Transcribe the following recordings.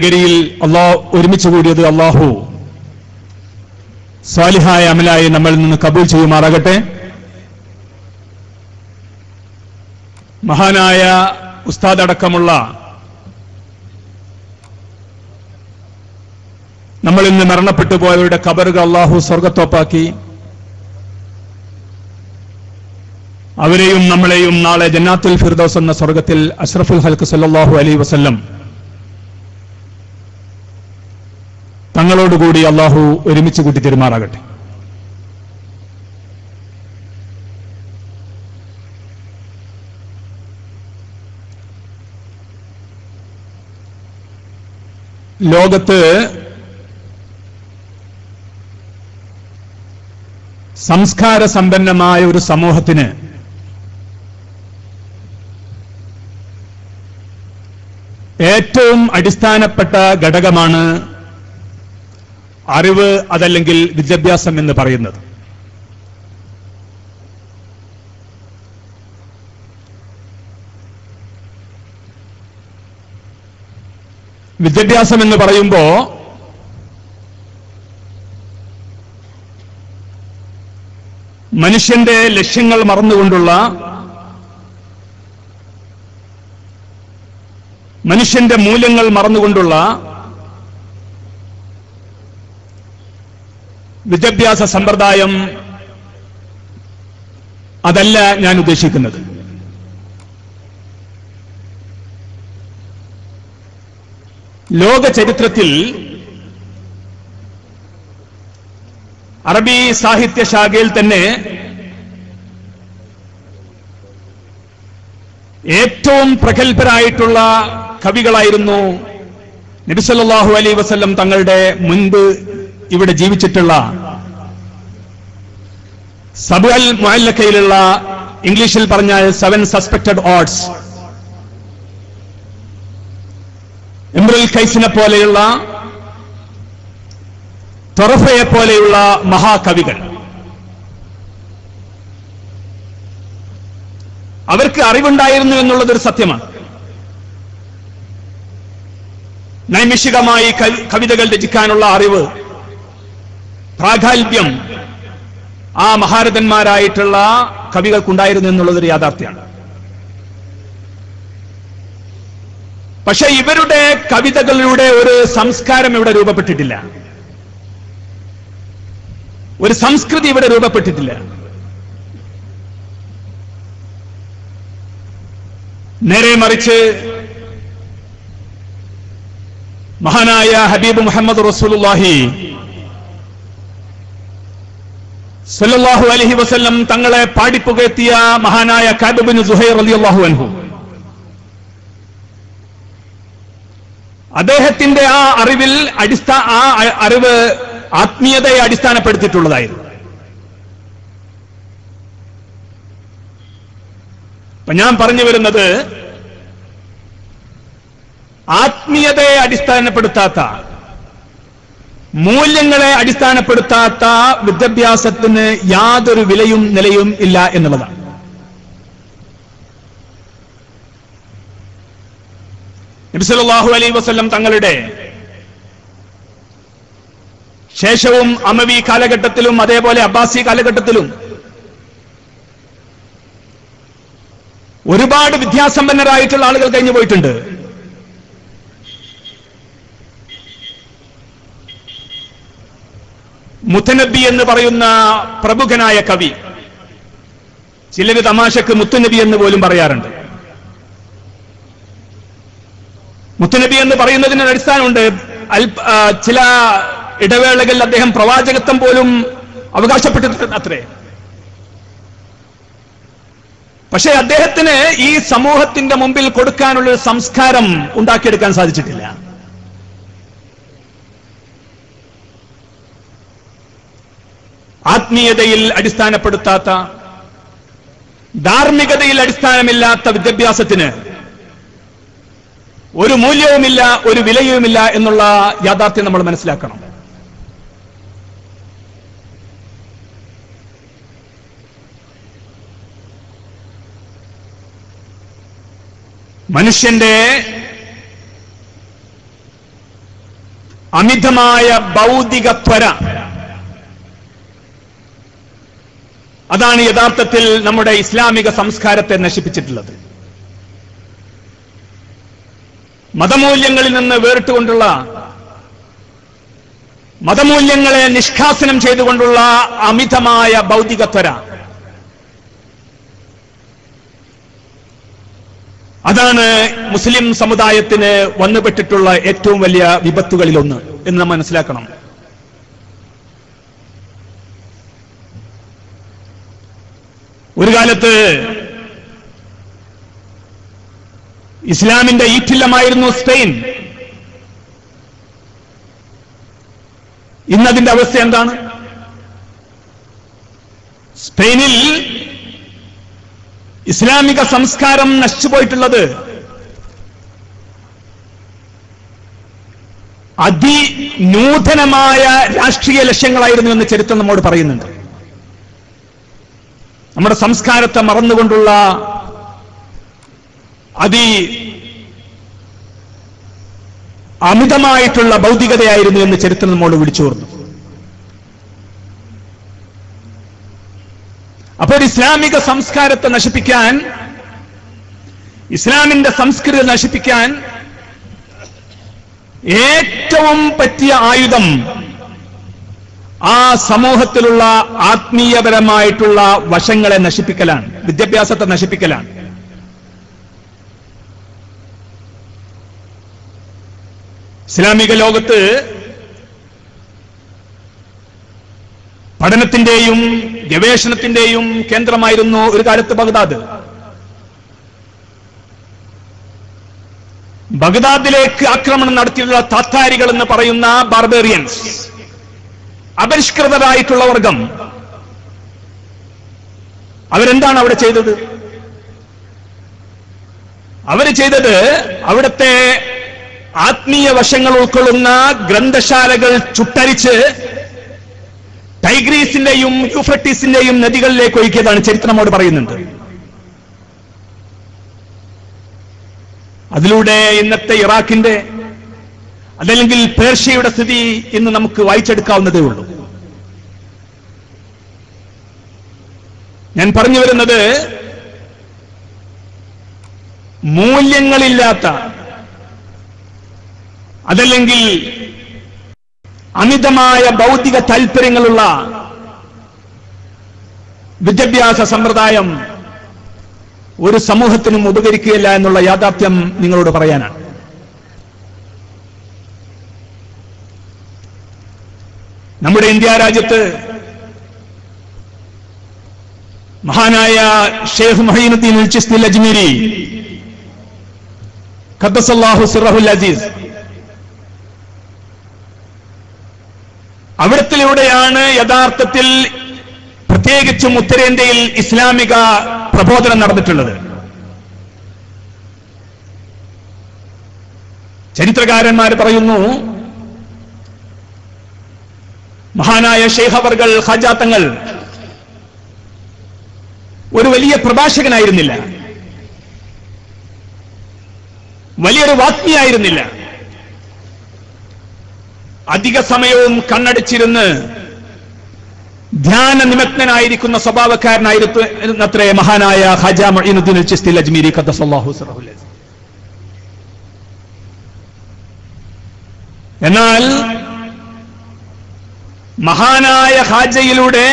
നഗരിയിൽ ഒരുമിച്ച് കൂടിയത് അള്ളാഹു സ്വാലിഹായ അമലായി നമ്മളിൽ നിന്ന് കബൂൽ ചെയ്യുമാറാകട്ടെ. മഹാനായ ഉസ്താദ് അടക്കമുള്ള നമ്മൾ ഇന്ന് മരണപ്പെട്ടു പോയവരുടെ ഖബറുകൾ അള്ളാഹു സ്വർഗത്തോപ്പാക്കി അവരെയും നമ്മളെയും നാളെ ജന്നാത്തുൽ ഫിർദൗസ് എന്ന സ്വർഗത്തിൽ അഷ്റഫുൽ ഖൽഖ് സല്ലല്ലാഹു അലൈഹി വസല്ലം തങ്ങളോടുകൂടി അള്ളാഹു ഒരുമിച്ച് കൂട്ടി തെരുമാറാകട്ടെ. ലോകത്ത് സംസ്കാര സമ്പന്നമായ ഒരു സമൂഹത്തിന് ഏറ്റവും അടിസ്ഥാനപ്പെട്ട ഘടകമാണ് അറിവ്, അതല്ലെങ്കിൽ വിദ്യാഭ്യാസം എന്ന് പറയുന്നത്. വിദ്യാഭ്യാസം എന്ന് പറയുമ്പോൾ മനുഷ്യന്റെ ലക്ഷ്യങ്ങൾ മറന്നുകൊണ്ടുള്ള, മനുഷ്യന്റെ മൂല്യങ്ങൾ മറന്നുകൊണ്ടുള്ള വിദ്യാഭ്യാസ സമ്പ്രദായം അതല്ല ഞാൻ ഉദ്ദേശിക്കുന്നത്. ലോക ചരിത്രത്തിൽ അറബി സാഹിത്യ ശാഖയിൽ തന്നെ ഏറ്റവും പ്രഗത്ഭരായിട്ടുള്ള കവികളായിരുന്നു നബി സല്ലല്ലാഹു അലൈഹി വസല്ലം തങ്ങളുടെ മുൻപ് ഇവിടെ ജീവിച്ചിട്ടുള്ള സബഅൽ മുഅല്ലഖയിലുള്ള, ഇംഗ്ലീഷിൽ പറഞ്ഞാൽ 7 സസ്പെക്ടഡ് ഓഡ്സ്, ഇംറുൽ ഖൈസിനെ പോലെയുള്ള, തൊറഫയെ പോലെയുള്ള മഹാകവികൾ. അവർക്ക് അറിവുണ്ടായിരുന്നു എന്നുള്ളതൊരു സത്യമാണ്. നൈമിഷികമായി കവിതകൾ രചിക്കാനുള്ള അറിവ്, പ്രാഗൽഭ്യം ആ മഹാരഥന്മാരായിട്ടുള്ള കവികൾക്കുണ്ടായിരുന്നു എന്നുള്ളതൊരു യാഥാർത്ഥ്യമാണ്. പക്ഷെ ഇവരുടെ കവിതകളിലൂടെ ഒരു സംസ്കാരം ഇവിടെ രൂപപ്പെട്ടിട്ടില്ല, ഒരു സംസ്കൃതി ഇവിടെ രൂപപ്പെട്ടിട്ടില്ല. നേരെ മറിച്ച് മഹാനായ ഹബീബ് മുഹമ്മദ് റസൂലുള്ളാഹി സല്ലല്ലാഹു അലൈഹി വസല്ലം തങ്ങളെ പാടിപ്പുകഴ്ത്തിയ മഹാനായ കഅബ് ഇബ്നു സുഹൈർ റളിയല്ലാഹു അൻഹു, അദ്ദേഹത്തിന്റെ ആ അറിവ് ആത്മീയതയെ അടിസ്ഥാനപ്പെടുത്തിയിട്ടുള്ളതായിരുന്നു. അപ്പൊ ഞാൻ പറഞ്ഞു വരുന്നത്, ആത്മീയതയെ അടിസ്ഥാനപ്പെടുത്താത്ത, മൂല്യങ്ങളെ അടിസ്ഥാനപ്പെടുത്താത്ത വിദ്യാഭ്യാസത്തിന് യാതൊരു വിലയും നിലയും ഇല്ല എന്നുള്ളതാണ്. നബി സല്ലല്ലാഹു അലൈഹി വസല്ലം തങ്ങളുടെ ശേഷവും അമവി കാലഘട്ടത്തിലും അതേപോലെ അബ്ബാസി കാലഘട്ടത്തിലും ഒരുപാട് വിദ്യാസമ്പന്നരായിട്ടുള്ള ആളുകൾ കഴിഞ്ഞു പോയിട്ടുണ്ട്. മുത്തനബി എന്ന് പറയുന്ന പ്രമുഖനായ കവി, ചിലര് തമാശക്ക് മുത്തുനബി എന്ന് പോലും പറയാറുണ്ട്. മുത്തുനബി എന്ന് പറയുന്നതിന് അടിസ്ഥാനമുണ്ട്. ചില ഇടവേളകളിൽ അദ്ദേഹം പ്രവാചകത്വം പോലും അവകാശപ്പെട്ടിട്ടുണ്ട് അത്രേ. പക്ഷേ അദ്ദേഹത്തിന് ഈ സമൂഹത്തിന്റെ മുമ്പിൽ കൊടുക്കാനുള്ള ഒരു സംസ്കാരം ഉണ്ടാക്കിയെടുക്കാൻ സാധിച്ചിട്ടില്ല. ആത്മീയതയിൽ അടിസ്ഥാനപ്പെടുത്താത്ത, ധാർമ്മികതയിൽ അടിസ്ഥാനമില്ലാത്ത വിദ്യാഭ്യാസത്തിന് ഒരു മൂല്യവുമില്ല, ഒരു വിലയുമില്ല എന്നുള്ള യാഥാർത്ഥ്യം നമ്മൾ മനസ്സിലാക്കണം. മനുഷ്യന്റെ അമിതമായ ഭൗതിക ത്വര, അതാണ് യഥാർത്ഥത്തിൽ നമ്മുടെ ഇസ്ലാമിക സംസ്കാരത്തെ നശിപ്പിച്ചിട്ടുള്ളത്. മതമൂല്യങ്ങളിൽ നിന്ന് വേറിട്ടുകൊണ്ടുള്ള, മതമൂല്യങ്ങളെ നിഷ്കാസനം ചെയ്തുകൊണ്ടുള്ള അമിതമായ ഭൗതിക ത്വര, അതാണ് മുസ്ലിം സമുദായത്തിന് വന്നുപെട്ടിട്ടുള്ള ഏറ്റവും വലിയ വിപത്തുകളിലൊന്ന് എന്ന് നാം മനസ്സിലാക്കണം. ഒരു കാലത്ത് ഇസ്ലാമിന്റെ ഈറ്റില്ലമായിരുന്നു സ്പെയിൻ. ഇന്നതിന്റെ അവസ്ഥ എന്താണ്? സ്പെയിനിൽ ഇസ്ലാമിക സംസ്കാരം നശിച്ചുപോയിട്ടുള്ളത് അതിനൂതനമായ രാഷ്ട്രീയ ലക്ഷ്യങ്ങളായിരുന്നു എന്ന് ചരിത്രം നമ്മോട് പറയുന്നുണ്ട്. നമ്മുടെ സംസ്കാരത്തെ മറന്നുകൊണ്ടുള്ള അമിതമായിട്ടുള്ള ഭൗതികതയായിരുന്നു എന്ന് ചരിത്രം നമ്മോട് വിളിച്ചു പറഞ്ഞു. അപ്പോൾ ഇസ്ലാമിക സംസ്കാരത്തെ നശിപ്പിക്കാൻ, ഇസ്ലാമിന്റെ സംസ്കൃതി നശിപ്പിക്കാൻ ഏറ്റവും പറ്റിയ ആയുധം ആ സമൂഹത്തിലുള്ള ആത്മീയപരമായിട്ടുള്ള വശങ്ങളെ നശിപ്പിക്കലാണ്, വിദ്യാഭ്യാസത്തെ നശിപ്പിക്കലാണ്. ഇസ്ലാമിക ലോകത്ത് പഠനത്തിന്റെയും ഗവേഷണത്തിന്റെയും കേന്ദ്രമായിരുന്നു ഒരു കാലത്ത് ബഗ്ദാദ്. ബഗ്ദാദിലേക്ക് ആക്രമണം നടത്തിയുള്ള താത്താരികൾ എന്ന് പറയുന്ന ബാർബേറിയൻസ്, അപരിഷ്കൃതരായിട്ടുള്ള വർഗം, അവരെന്താണ് അവിടെ ചെയ്തത്? അവര് ചെയ്തത് അവിടുത്തെ ആത്മീയ വശങ്ങൾ ഉൾക്കൊള്ളുന്ന ഗ്രന്ഥശാലകൾ ചുട്ടരിച്ച് ടൈഗ്രീസിന്റെയും യൂഫ്രട്ടീസിന്റെയും നദികളിലേക്ക് ഒഴുക്കിയതാണ് ചരിത്രം നമ്മോട് പറയുന്നുണ്ട്. അതിലൂടെ ഇന്നത്തെ ഇറാഖിന്റെ അതല്ലെങ്കിൽ പേർഷ്യയുടെ സ്ഥിതി ഇന്ന് നമുക്ക് വായിച്ചെടുക്കാവുന്നതേ ഉള്ളൂ. ഞാൻ പറഞ്ഞു വരുന്നത്, മൂല്യങ്ങളില്ലാത്ത അതല്ലെങ്കിൽ അമിതമായ ഭൗതിക താൽപര്യങ്ങളുള്ള വിദ്യാഭ്യാസ സമ്പ്രദായം ഒരു സമൂഹത്തിനും ഉപകരിക്കുകയില്ല എന്നുള്ള യാഥാർത്ഥ്യം നിങ്ങളോട് പറയാനാണ്. നമ്മുടെ ഇന്ത്യ രാജ്യത്ത് മഹാനായ ഷെയ്ഖ് മുഈനുദ്ദീൻ ചിശ്തി അജ്മീരി ഖദ്ദസല്ലാഹു സിറഹുൽ അസീസ്, അവിടത്തിലൂടെയാണ് യഥാർത്ഥത്തിൽ പ്രത്യേകിച്ചും ഉത്തരേന്ത്യയിൽ ഇസ്ലാമിക പ്രബോധനം നടന്നിട്ടുള്ളത്. ചരിത്രകാരന്മാർ പറയുന്നു, മഹാനായ ശൈഖ് അവർകൾ ഖാജ തങ്ങൾ ഒരു വലിയ പ്രഭാഷകനായിരുന്നില്ല, വലിയൊരു വാഗ്മിയായിരുന്നില്ല. അധിക സമയവും കണ്ണടിച്ചിരുന്ന് ധ്യാന നിമഗ്നനായിരിക്കുന്ന സ്വഭാവക്കാരനായിരുന്നത്രേ മഹാനായ ഖാജ മുഈനുദ്ദീൻ ചിശ്തി അജ്മീരി ഖദ്ദസല്ലാഹു സിറഹുൽ അസീസ്. എന്നാൽ മഹാനായ ഖാജയിലൂടെ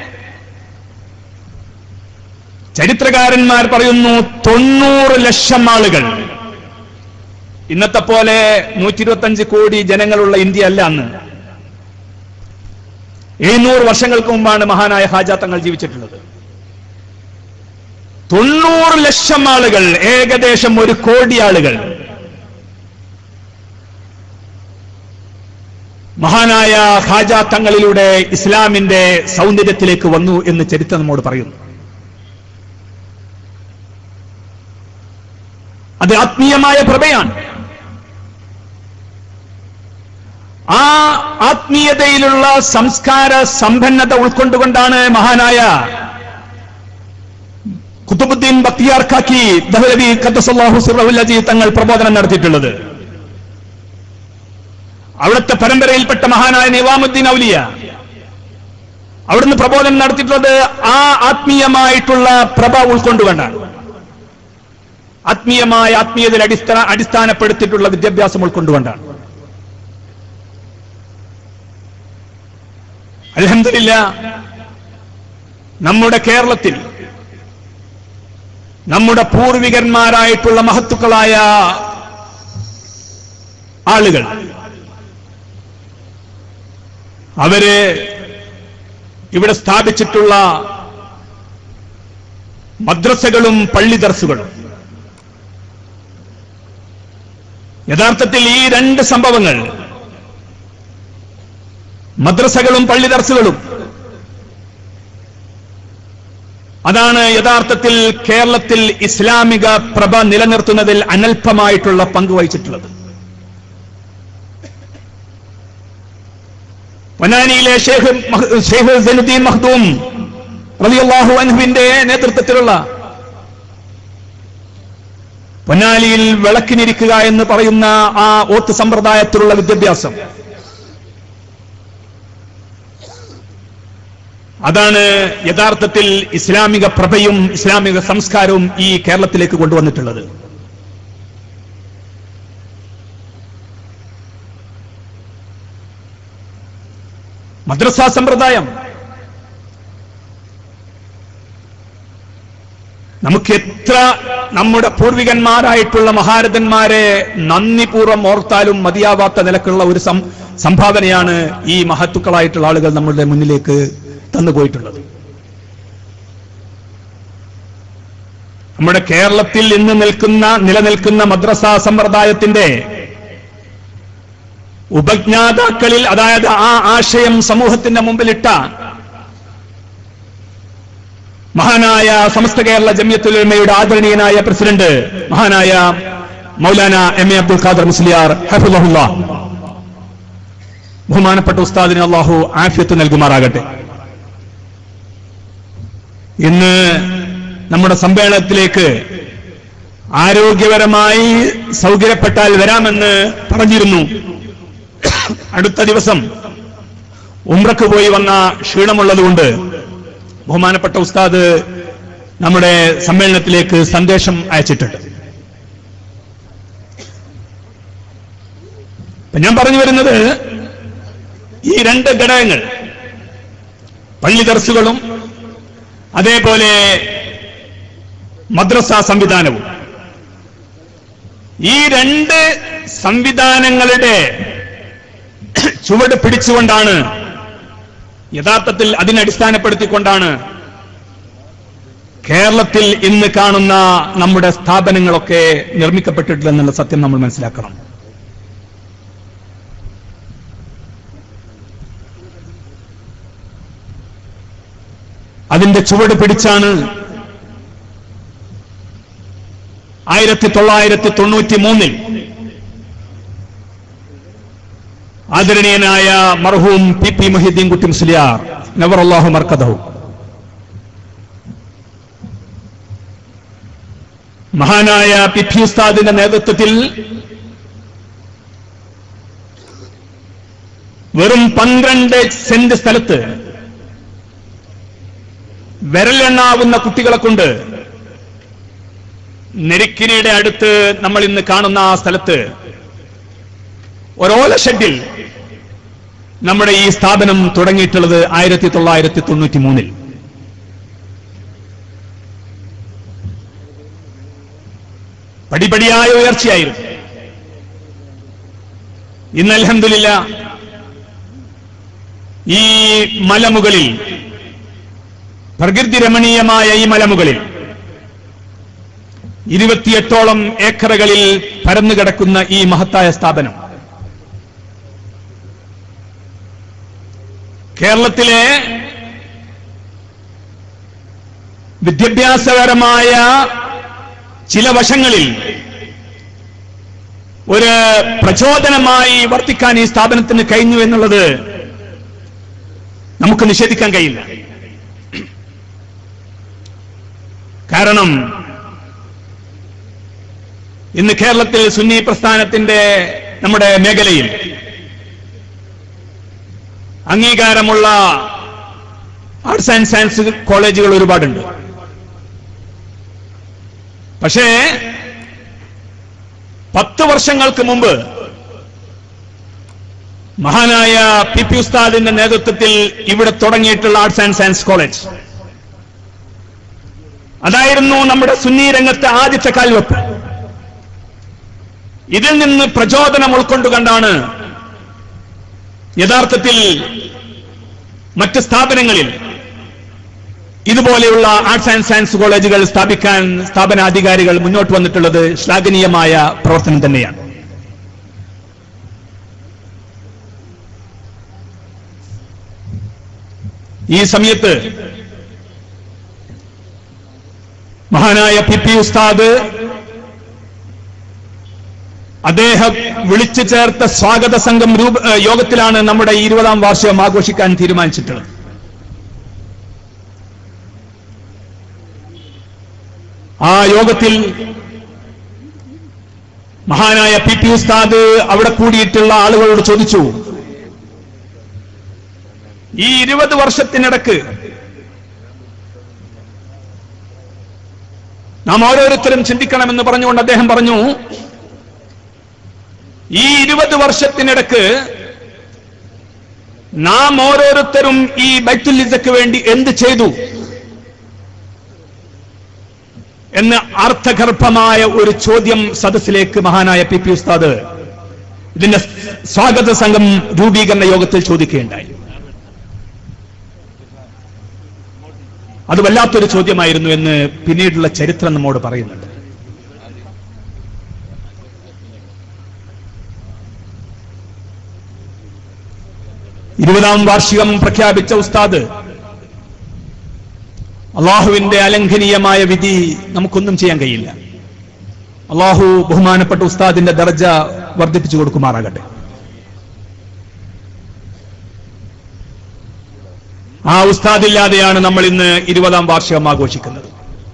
ചരിത്രകാരന്മാർ പറയുന്നു 90 ലക്ഷം ആളുകൾ, ഇന്നത്തെ പോലെ 125 കോടി ജനങ്ങളുള്ള ഇന്ത്യ അല്ല അന്ന്. 700 വർഷങ്ങൾക്ക് മുമ്പാണ് മഹാനായ ഖാജ തങ്ങൾ ജീവിച്ചിട്ടുള്ളത്. 90 ലക്ഷം ആളുകൾ, ഏകദേശം 1 കോടി ആളുകൾ മഹാനായ ഖാജ തങ്ങളിലൂടെ ഇസ്ലാമിന്റെ സൗന്ദര്യത്തിലേക്ക് വന്നു എന്ന് ചരിത്രം നമ്മോട് പറയുന്നു. അത് ആത്മീയമായ പ്രഭയാണ്. ആ ആത്മീയതയിലുള്ള സംസ്കാര സമ്പന്നത ഉൾക്കൊണ്ടുകൊണ്ടാണ് മഹാനായ ഖുതുബുദ്ദീൻ ബക്തിയാർ കാക്കി ദഹ്ലവി ഖദ്ദസല്ലാഹു സിറഹുൽ അസീസ് തങ്ങൾ പ്രബോധനം നടത്തിയിട്ടുള്ളത്. അവിടുത്തെ പരമ്പരയിൽപ്പെട്ട മഹാനായ നിവാമുദ്ദീൻ ഔലിയ അവിടുന്ന് പ്രബോധനം നടത്തിയിട്ടുള്ളത് ആ ആത്മീയമായിട്ടുള്ള പ്രഭ ഉൾക്കൊണ്ടുകൊണ്ടാണ്. ആത്മീയതയിൽ അടിസ്ഥാനപ്പെടുത്തിയിട്ടുള്ള വിദ്യാഭ്യാസം ഉൾക്കൊണ്ടുകൊണ്ടാണ്. അൽഹംദുലില്ലാഹ്, നമ്മുടെ കേരളത്തിൽ നമ്മുടെ പൂർവികന്മാരായിട്ടുള്ള മഹത്തുക്കളായ ആളുകൾ അവര് ഇവിടെ സ്ഥാപിച്ചിട്ടുള്ള മദ്രസകളും പള്ളി ദർസുകളും, യഥാർത്ഥത്തിൽ ഈ രണ്ട് സംഭവങ്ങൾ, മദ്രസകളും പള്ളി ദർസുകളും, അതാണ് യഥാർത്ഥത്തിൽ കേരളത്തിൽ ഇസ്ലാമിക പ്രഭ നിലനിർത്തുന്നതിൽ അനൽപമായിട്ടുള്ള പങ്ക് വഹിച്ചിട്ടുള്ളത്. പൊന്നാനിയിലെ ഷെയ്ഖ് സൈനുദ്ദീൻ മഖ്ദൂം റളിയല്ലാഹു അൻഹുവിന്റെ നേതൃത്വത്തിലുള്ള പൊന്നാനിയിൽ വിളക്കിനിരിക്കുക എന്ന് പറയുന്ന ആ ഓത്ത് സമ്പ്രദായത്തിലുള്ള വിദ്യാഭ്യാസം, അതാണ് യഥാർത്ഥത്തിൽ ഇസ്ലാമിക പ്രഭയും ഇസ്ലാമിക സംസ്കാരവും ഈ കേരളത്തിലേക്ക് കൊണ്ടുവന്നിട്ടുള്ളത്. മദ്രസ സമ്പ്രദായം നമുക്ക് എത്ര നമ്മുടെ പൂർവികന്മാരായിട്ടുള്ള മഹാരഥന്മാരെ നന്ദിപൂർവ്വം ഓർത്താലും മതിയാവാത്ത നിലക്കുള്ള ഒരു സംഭാവനയാണ് ഈ മഹത്തുക്കളായിട്ടുള്ള ആളുകൾ നമ്മുടെ മുന്നിലേക്ക് തന്നുപോയിട്ടുള്ളത്. നമ്മുടെ കേരളത്തിൽ ഇന്ന് നിലനിൽക്കുന്ന മദ്രസ സമ്പ്രദായത്തിന്റെ ഉപജ്ഞാതാക്കളിൽ, അതായത് ആ ആശയം സമൂഹത്തിന്റെ മുമ്പിലിട്ട മഹാനായ സമസ്ത കേരള ജംഇയ്യത്തുൽ ഉലമയുടെ ആദരണീയനായ പ്രസിഡന്റ് മഹാനായ മൗലാന എം.എ. അബ്ദുൽ ഖാദർ മുസ്ലിയാർ ഹഫിളഹുല്ലാഹ്, ബഹുമാനപ്പെട്ട ഉസ്താദിന് അല്ലാഹു ആഫിയത്ത് നൽകുമാറാകട്ടെ. ഇന്ന് നമ്മുടെ സമ്മേളനത്തിലേക്ക് ആരോഗ്യപരമായി സൗകര്യപ്പെട്ടാൽ വരാമെന്ന് പറഞ്ഞിരുന്നു. അടുത്ത ദിവസം ഉംറക്ക് പോയി വന്ന ക്ഷീണമുള്ളതുകൊണ്ട് ബഹുമാനപ്പെട്ട ഉസ്താദ് നമ്മുടെ സമ്മേളനത്തിലേക്ക് സന്ദേശം അയച്ചിട്ടുണ്ട്. ഞാൻ പറഞ്ഞു വരുന്നത്, ഈ രണ്ട് ഘടകങ്ങൾ, പള്ളി ദർസുകളും അതേപോലെ മദ്രസ സംവിധാനവും, ഈ രണ്ട് സംവിധാനങ്ങളുടെ ചുവട് പിടിച്ചുകൊണ്ടാണ്, യഥാർത്ഥത്തിൽ അതിനടിസ്ഥാനപ്പെടുത്തിക്കൊണ്ടാണ് കേരളത്തിൽ ഇന്ന് കാണുന്ന നമ്മുടെ സ്ഥാപനങ്ങളൊക്കെ നിർമ്മിക്കപ്പെട്ടിട്ടില്ലെന്നുള്ള സത്യം നമ്മൾ മനസ്സിലാക്കണം. അതിന്റെ ചുവട് പിടിച്ചാണ് 1993 ആദരണീയനായ മർഹൂം പി മുഹ്യിദ്ദീൻ കുട്ടി മുസ്ലിയാർ നവറല്ലാഹു മർക്കദഹു, മഹാനായ പി ഉസ്താദിന്റെ നേതൃത്വത്തിൽ വെറും 12 സെന്റ് സ്ഥലത്ത് വിരലെണ്ണാവുന്ന കുട്ടികളെ കൊണ്ട് നെരിക്കിനിയുടെ അടുത്ത് നമ്മൾ ഇന്ന് കാണുന്ന ആ സ്ഥലത്ത് ഒരോല ഷെഡിൽ നമ്മുടെ ഈ സ്ഥാപനം തുടങ്ങിയിട്ടുള്ളത് 1993. പടിപടിയായ ഉയർച്ചയായിരുന്നു. ഇന്ന് അൽഹംദുലില്ലാഹ് ഈ മലമുകളിൽ, പ്രകൃതി രമണീയമായ ഈ മലമുകളിൽ 28ഓളം ഏക്കറുകളിൽ പരന്നുകിടക്കുന്ന ഈ മഹത്തായ സ്ഥാപനം കേരളത്തിലെ വിദ്യാഭ്യാസപരമായ ചില വശങ്ങളിൽ ഒരു പ്രചോദനമായി വർത്തിക്കാൻ ഈ സ്ഥാപനത്തിന് കഴിഞ്ഞു എന്നുള്ളത് നമുക്ക് നിഷേധിക്കാൻ കഴിയില്ല. കാരണം ഇന്ന് കേരളത്തിൽ സുന്നി പ്രസ്ഥാനത്തിന്റെ നമ്മുടെ മേഖലയിൽ അംഗീകാരമുള്ള ആർട്സ് ആൻഡ് സയൻസ് കോളേജുകൾ ഒരുപാടുണ്ട്. പക്ഷേ 10 വർഷങ്ങൾക്ക് മുമ്പ് മഹാനായ പി ഉസ്താദിന്റെ നേതൃത്വത്തിൽ ഇവിടെ തുടങ്ങിയിട്ടുള്ള ആർട്സ് ആൻഡ് സയൻസ് കോളേജ്, അതായിരുന്നു നമ്മുടെ സുന്നി രംഗത്തെ ആദ്യത്തെ കാൽവെപ്പ്. ഇതിൽ നിന്ന് പ്രചോദനം ഉൾക്കൊണ്ടുകൊണ്ടാണ് യഥാർത്ഥത്തിൽ മറ്റ് സ്ഥാപനങ്ങളിൽ ഇതുപോലെയുള്ള ആർട്സ് ആൻഡ് സയൻസ് കോളേജുകൾ സ്ഥാപിക്കാൻ സ്ഥാപനാധികാരികൾ മുന്നോട്ട് വന്നിട്ടുള്ളത്. ശ്ലാഘനീയമായ പ്രവർത്തനം തന്നെയാണ്. ഈ സമയത്ത് മഹാനായ പി ഉസ്താദ് അദ്ദേഹം വിളിച്ചു ചേർത്ത സ്വാഗത സംഘം യോഗത്തിലാണ് നമ്മുടെ 20ാം വാർഷികം ആഘോഷിക്കാൻ തീരുമാനിച്ചിട്ടുള്ളത്. ആ യോഗത്തിൽ മഹാനായ പി ഉസ്താദ് അവിടെ കൂടിയിട്ടുള്ള ആളുകളോട് ചോദിച്ചു, ഈ 20 വർഷത്തിനിടക്ക് നാം ഓരോരുത്തരും ചിന്തിക്കണമെന്ന് പറഞ്ഞുകൊണ്ട് അദ്ദേഹം പറഞ്ഞു, ഈ 20 വർഷത്തിനിടക്ക് നാം ഓരോരുത്തരും ഈ ബൈത്തുൽ ഇസ്സയ്ക്ക് വേണ്ടി എന്ത് ചെയ്തു എന്ന് അർത്ഥഗർഭമായ ഒരു ചോദ്യം സദസ്സിലേക്ക് മഹാനായ പി ഉസ്താദ് ഇതിന്റെ സ്വാഗത സംഘം രൂപീകരണ യോഗത്തിൽ ചോദിക്കുകയുണ്ടായി. അത് വല്ലാത്തൊരു ചോദ്യമായിരുന്നു എന്ന് പിന്നീടുള്ള ചരിത്രം നമ്മോട് പറയുന്നുണ്ട്. ഇരുപതാം വാർഷികം പ്രഖ്യാപിച്ച ഉസ്താദ് അള്ളാഹുവിന്റെ അലംഘനീയമായ വിധി നമുക്കൊന്നും ചെയ്യാൻ കഴിയില്ല. അള്ളാഹു ബഹുമാനപ്പെട്ട ഉസ്താദിന്റെ ദർജ വർദ്ധിപ്പിച്ചു കൊടുക്കുമാറാകട്ടെ. ആ ഉസ്താദില്ലാതെയാണ് നമ്മൾ ഇന്ന് 20ാം വാർഷികം ആഘോഷിക്കുന്നത്.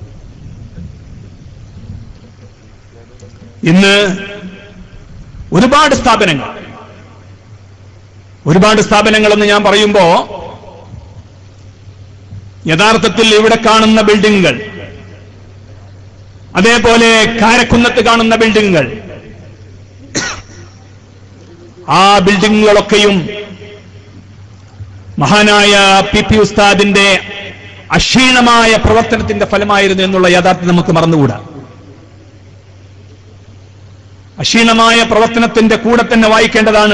ഇന്ന് ഒരുപാട് സ്ഥാപനങ്ങളെന്ന് ഞാൻ പറയുമ്പോ യഥാർത്ഥത്തിൽ ഇവിടെ കാണുന്ന ബിൽഡിങ്ങുകൾ, അതേപോലെ കാരക്കുന്നത്ത് കാണുന്ന ബിൽഡിങ്ങുകൾ, ആ ബിൽഡിങ്ങുകളൊക്കെയും മഹാനായ പി ഉസ്താദിന്റെ അക്ഷീണമായ പ്രവർത്തനത്തിന്റെ ഫലമായിരുന്നു എന്നുള്ള യാഥാർത്ഥ്യം നമുക്ക് മറന്നുകൂടാ. അക്ഷീണമായ പ്രവർത്തനത്തിന്റെ കൂടെ തന്നെ വായിക്കേണ്ടതാണ്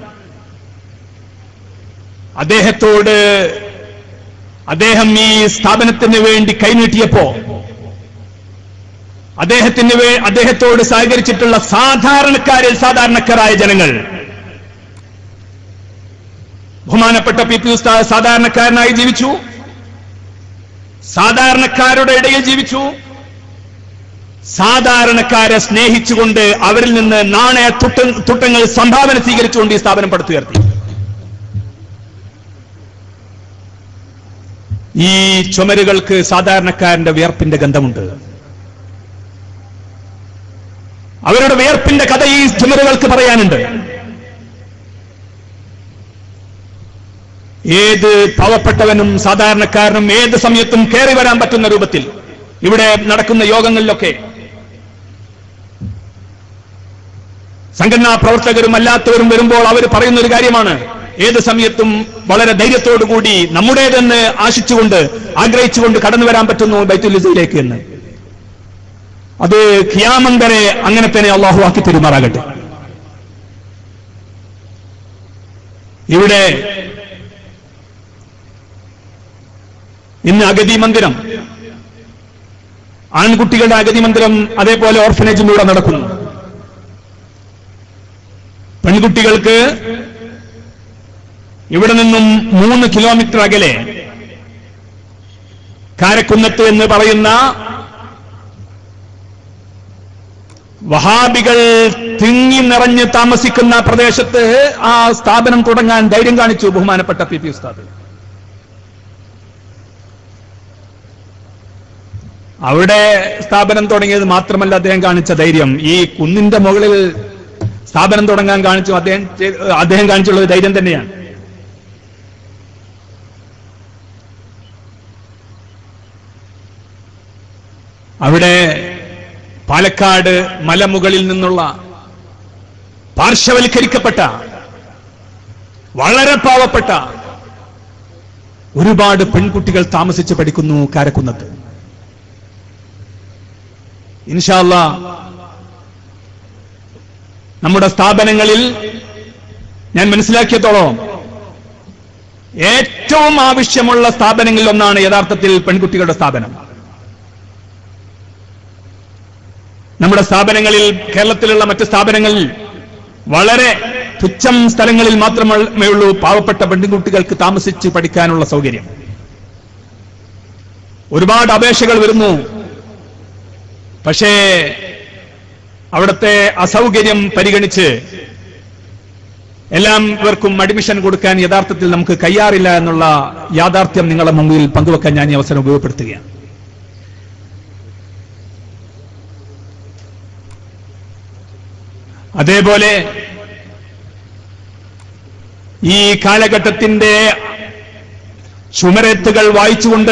അദ്ദേഹം ഈ സ്ഥാപനത്തിന് വേണ്ടി കൈനീട്ടിയപ്പോ അദ്ദേഹത്തോട് സഹകരിച്ചിട്ടുള്ള സാധാരണക്കാരായ ജനങ്ങൾ, ബഹുമാനപ്പെട്ട പി ഉസ്താദ് സാധാരണക്കാരനായി ജീവിച്ചു, സാധാരണക്കാരുടെ ഇടയിൽ ജീവിച്ചു, സാധാരണക്കാരെ സ്നേഹിച്ചുകൊണ്ട് അവരിൽ നിന്ന് നാണയ തുട്ടങ്ങൾ സംഭാവന സ്വീകരിച്ചുകൊണ്ട് ഈ സ്ഥാപനം പടുത്തുയർത്തി. ഈ ചുമരുകൾക്ക് സാധാരണക്കാരന്റെ വിയർപ്പിന്റെ ഗന്ധമുണ്ട്. അവരുടെ വിയർപ്പിന്റെ കഥ ഈ ചുമരുകൾക്ക് പറയാനുണ്ട്. ഏത് പാവപ്പെട്ടവനും സാധാരണക്കാരനും ഏത് സമയത്തും കയറി വരാൻ പറ്റുന്ന രൂപത്തിൽ ഇവിടെ നടക്കുന്ന യോഗങ്ങളിലൊക്കെ സംഘടനാ പ്രവർത്തകരും അല്ലാത്തവരും വരുമ്പോൾ അവർ പറയുന്ന ഒരു കാര്യമാണ്, ഏത് സമയത്തും വളരെ ധൈര്യത്തോടുകൂടി നമ്മുടേതെന്ന് ആശിച്ചുകൊണ്ട് ആഗ്രഹിച്ചുകൊണ്ട് കടന്നു വരാൻ പറ്റുന്നു ബൈത്തുൽ ഇസ്സയിലേക്ക് എന്ന്. അത് ഖിയാമം വരെ അങ്ങനെ തന്നെ അള്ളാഹു ആക്കി പെരുമാറാകട്ടെ. ഇവിടെ ഇന്ന് അഗതി മന്ദിരം, ആൺകുട്ടികളുടെ അഗതി മന്ദിരം, അതേപോലെ ഓർഫനേജും ഇവിടെ നടക്കുന്നു. പെൺകുട്ടികൾക്ക് ഇവിടെ നിന്നും 3 കിലോമീറ്റർ അകലെ കാരക്കുന്നത്ത് എന്ന് പറയുന്ന വഹാബികൾ തിങ്ങി നിറഞ്ഞ് താമസിക്കുന്ന പ്രദേശത്ത് ആ സ്ഥാപനം തുടങ്ങാൻ ധൈര്യം കാണിച്ചു ബഹുമാനപ്പെട്ട പി ഉസ്താദ്. അവിടെ സ്ഥാപനം തുടങ്ങിയത് മാത്രമല്ല, അദ്ദേഹം കാണിച്ച ധൈര്യം, ഈ കുന്നിന്റെ മുകളിൽ സ്ഥാപനം തുടങ്ങാൻ അദ്ദേഹം കാണിച്ചുള്ളത് ധൈര്യം തന്നെയാണ്. അവിടെ പാലക്കാട് മലമുകളിൽ നിന്നുള്ള പാർശ്വവൽക്കരിക്കപ്പെട്ട വളരെ പാവപ്പെട്ട ഒരുപാട് പെൺകുട്ടികൾ താമസിച്ച് പഠിക്കുന്നു കാരക്കുന്നത്ത്. ഇൻഷാ അല്ലാഹ് നമ്മുടെ സ്ഥാപനങ്ങളിൽ ഞാൻ മനസ്സിലാക്കിയതോളം ഏറ്റവും ആവശ്യമുള്ള സ്ഥാപനങ്ങളിൽ ഒന്നാണ് യഥാർത്ഥത്തിൽ പെൺകുട്ടികളുടെ സ്ഥാപനം. നമ്മുടെ സ്ഥാപനങ്ങളിൽ, കേരളത്തിലുള്ള മറ്റ് സ്ഥാപനങ്ങളിൽ വളരെ തുച്ഛം സ്ഥലങ്ങളിൽ മാത്രമേ ഉള്ളൂ പാവപ്പെട്ട പെൺകുട്ടികൾക്ക് താമസിച്ച് പഠിക്കാനുള്ള സൗകര്യം. ഒരുപാട് അപേക്ഷകൾ വരുന്നു. പക്ഷേ അവിടുത്തെ അസൗകര്യം പരിഗണിച്ച് എല്ലാവർക്കും അഡ്മിഷൻ കൊടുക്കാൻ യഥാർത്ഥത്തിൽ നമുക്ക് കയ്യാറില്ല എന്നുള്ള യാഥാർത്ഥ്യം നിങ്ങളുടെ മുമ്പിൽ പങ്കുവെക്കാൻ ഞാൻ ഈ അവസരം ഉപയോഗപ്പെടുത്തുകയാണ്. അതേപോലെ ഈ കാലഘട്ടത്തിന്റെ ചുമരെത്തുകൾ വായിച്ചുകൊണ്ട്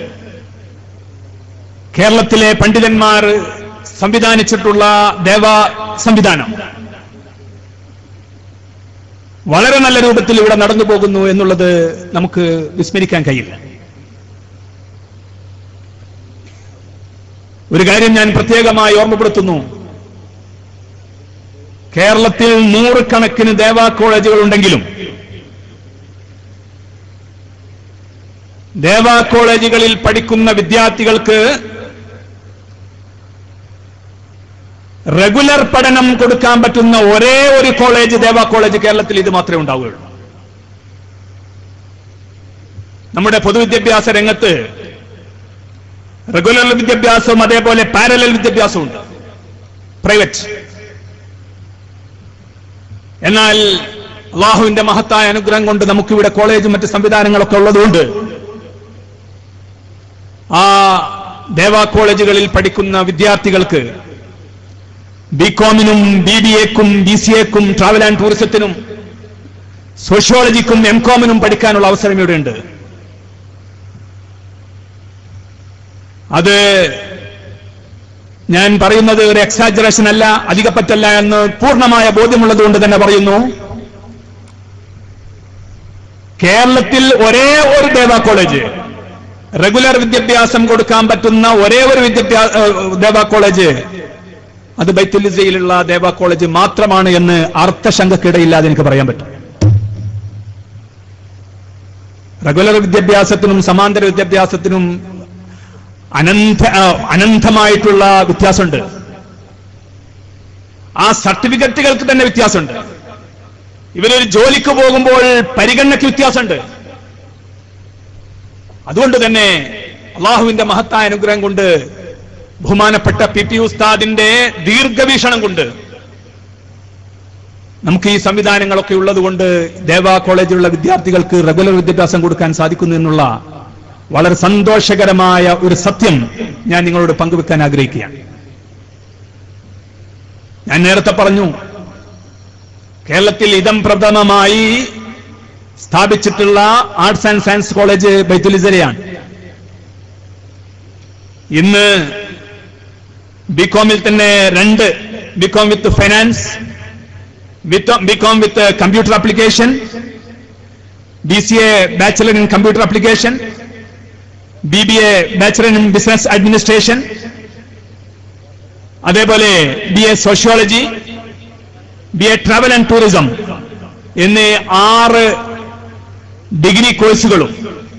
കേരളത്തിലെ പണ്ഡിതന്മാർ സംവിധാനിച്ചിട്ടുള്ള ദേവാ സംവിധാനം വളരെ നല്ല രൂപത്തിൽ ഇവിടെ നടന്നു പോകുന്നു എന്നുള്ളത് നമുക്ക് വിസ്മരിക്കാൻ കഴിയില്ല. ഒരു കാര്യം ഞാൻ പ്രത്യേകമായി ഓർമ്മപ്പെടുത്തുന്നു. കേരളത്തിൽ 100 കണക്കിന് ദേവാ കോളേജുകൾ ഉണ്ടെങ്കിലും ദേവാ കോളേജുകളിൽ പഠിക്കുന്ന വിദ്യാർത്ഥികൾക്ക് റെഗുലർ പഠനം കൊടുക്കാൻ പറ്റുന്ന ഒരേ ഒരു കോളേജ്, ദേവാ കോളേജ്, കേരളത്തിൽ ഇത് മാത്രമേ ഉണ്ടാവുകയുള്ളൂ. നമ്മുടെ പൊതുവിദ്യാഭ്യാസ രംഗത്ത് റെഗുലർ വിദ്യാഭ്യാസവും അതേപോലെ പാരലൽ വിദ്യാഭ്യാസവും ഉണ്ട്, പ്രൈവറ്റ്. എന്നാൽ അള്ളാഹുവിന്റെ മഹത്തായ അനുഗ്രഹം കൊണ്ട് നമുക്കിവിടെ കോളേജും മറ്റ് സംവിധാനങ്ങളൊക്കെ ഉള്ളതുകൊണ്ട് ആ ദേവാ കോളേജുകളിൽ പഠിക്കുന്ന വിദ്യാർത്ഥികൾക്ക് ബികോമിനും BBAക്കും BCAക്കും ട്രാവൽ ആൻഡ് ടൂറിസത്തിനും സോഷ്യോളജിക്കും MCOMനും പഠിക്കാനുള്ള അവസരം ഇവിടെയുണ്ട്. അത് ഞാൻ പറയുന്നത് ഒരു എക്സാജറേഷൻ അല്ല, അധികപ്പറ്റല്ല എന്ന് പൂർണ്ണമായ ബോധ്യമുള്ളതുകൊണ്ട് തന്നെ പറയുന്നു. കേരളത്തിൽ ഒരേ ഒരു ദേവാ കോളേജ്, റെഗുലർ വിദ്യാഭ്യാസം കൊടുക്കാൻ പറ്റുന്ന ഒരേ ഒരു ദേവാ കോളേജ്, അത് ബൈത്തുൽ ഇസ്സയിലുള്ള ദേവാ കോളേജ് മാത്രമാണ് എന്ന് അർത്ഥശങ്കക്കിടയില്ലാതെ എനിക്ക് പറയാൻ പറ്റും. റെഗുലർ വിദ്യാഭ്യാസത്തിനും സമാന്തര വിദ്യാഭ്യാസത്തിനും അനന്തമായിട്ടുള്ള വ്യത്യാസമുണ്ട്. ആ സർട്ടിഫിക്കറ്റുകൾക്ക് തന്നെ വ്യത്യാസമുണ്ട്. ഇവരൊരു ജോലിക്ക് പോകുമ്പോൾ പരിഗണനയ്ക്ക് വ്യത്യാസമുണ്ട്. അതുകൊണ്ട് തന്നെ അള്ളാഹുവിന്റെ മഹത്തായ അനുഗ്രഹം കൊണ്ട്, ബഹുമാനപ്പെട്ട PP ഉസ്താദിന്റെ ദീർഘവീക്ഷണം കൊണ്ട് നമുക്ക് ഈ സംവിധാനങ്ങളൊക്കെ ഉള്ളതുകൊണ്ട് ദേവാ കോളേജിലുള്ള വിദ്യാർത്ഥികൾക്ക് റെഗുലർ വിദ്യാഭ്യാസം കൊടുക്കാൻ സാധിക്കുന്നു എന്നുള്ള വളരെ സന്തോഷകരമായ ഒരു സത്യം ഞാൻ നിങ്ങളോട് പങ്കുവെക്കാൻ ആഗ്രഹിക്കുകയാണ്. ഞാൻ നേരത്തെ പറഞ്ഞു, കേരളത്തിൽ ഇതം പ്രഥമമായി സ്ഥാപിച്ചിട്ടുള്ള arts and science college Baithul ഇസ്സയാണ്. ഇന്ന് ബികോമിൽ തന്നെ 2 BCom with finance, BCom with computer application, BCA bachelor in computer application, BBA bachelor in business administration, അതേപോലെ BA sociology, BA travel and tourism എന്നീ 6 ഡിഗ്രി കോഴ്സുകളും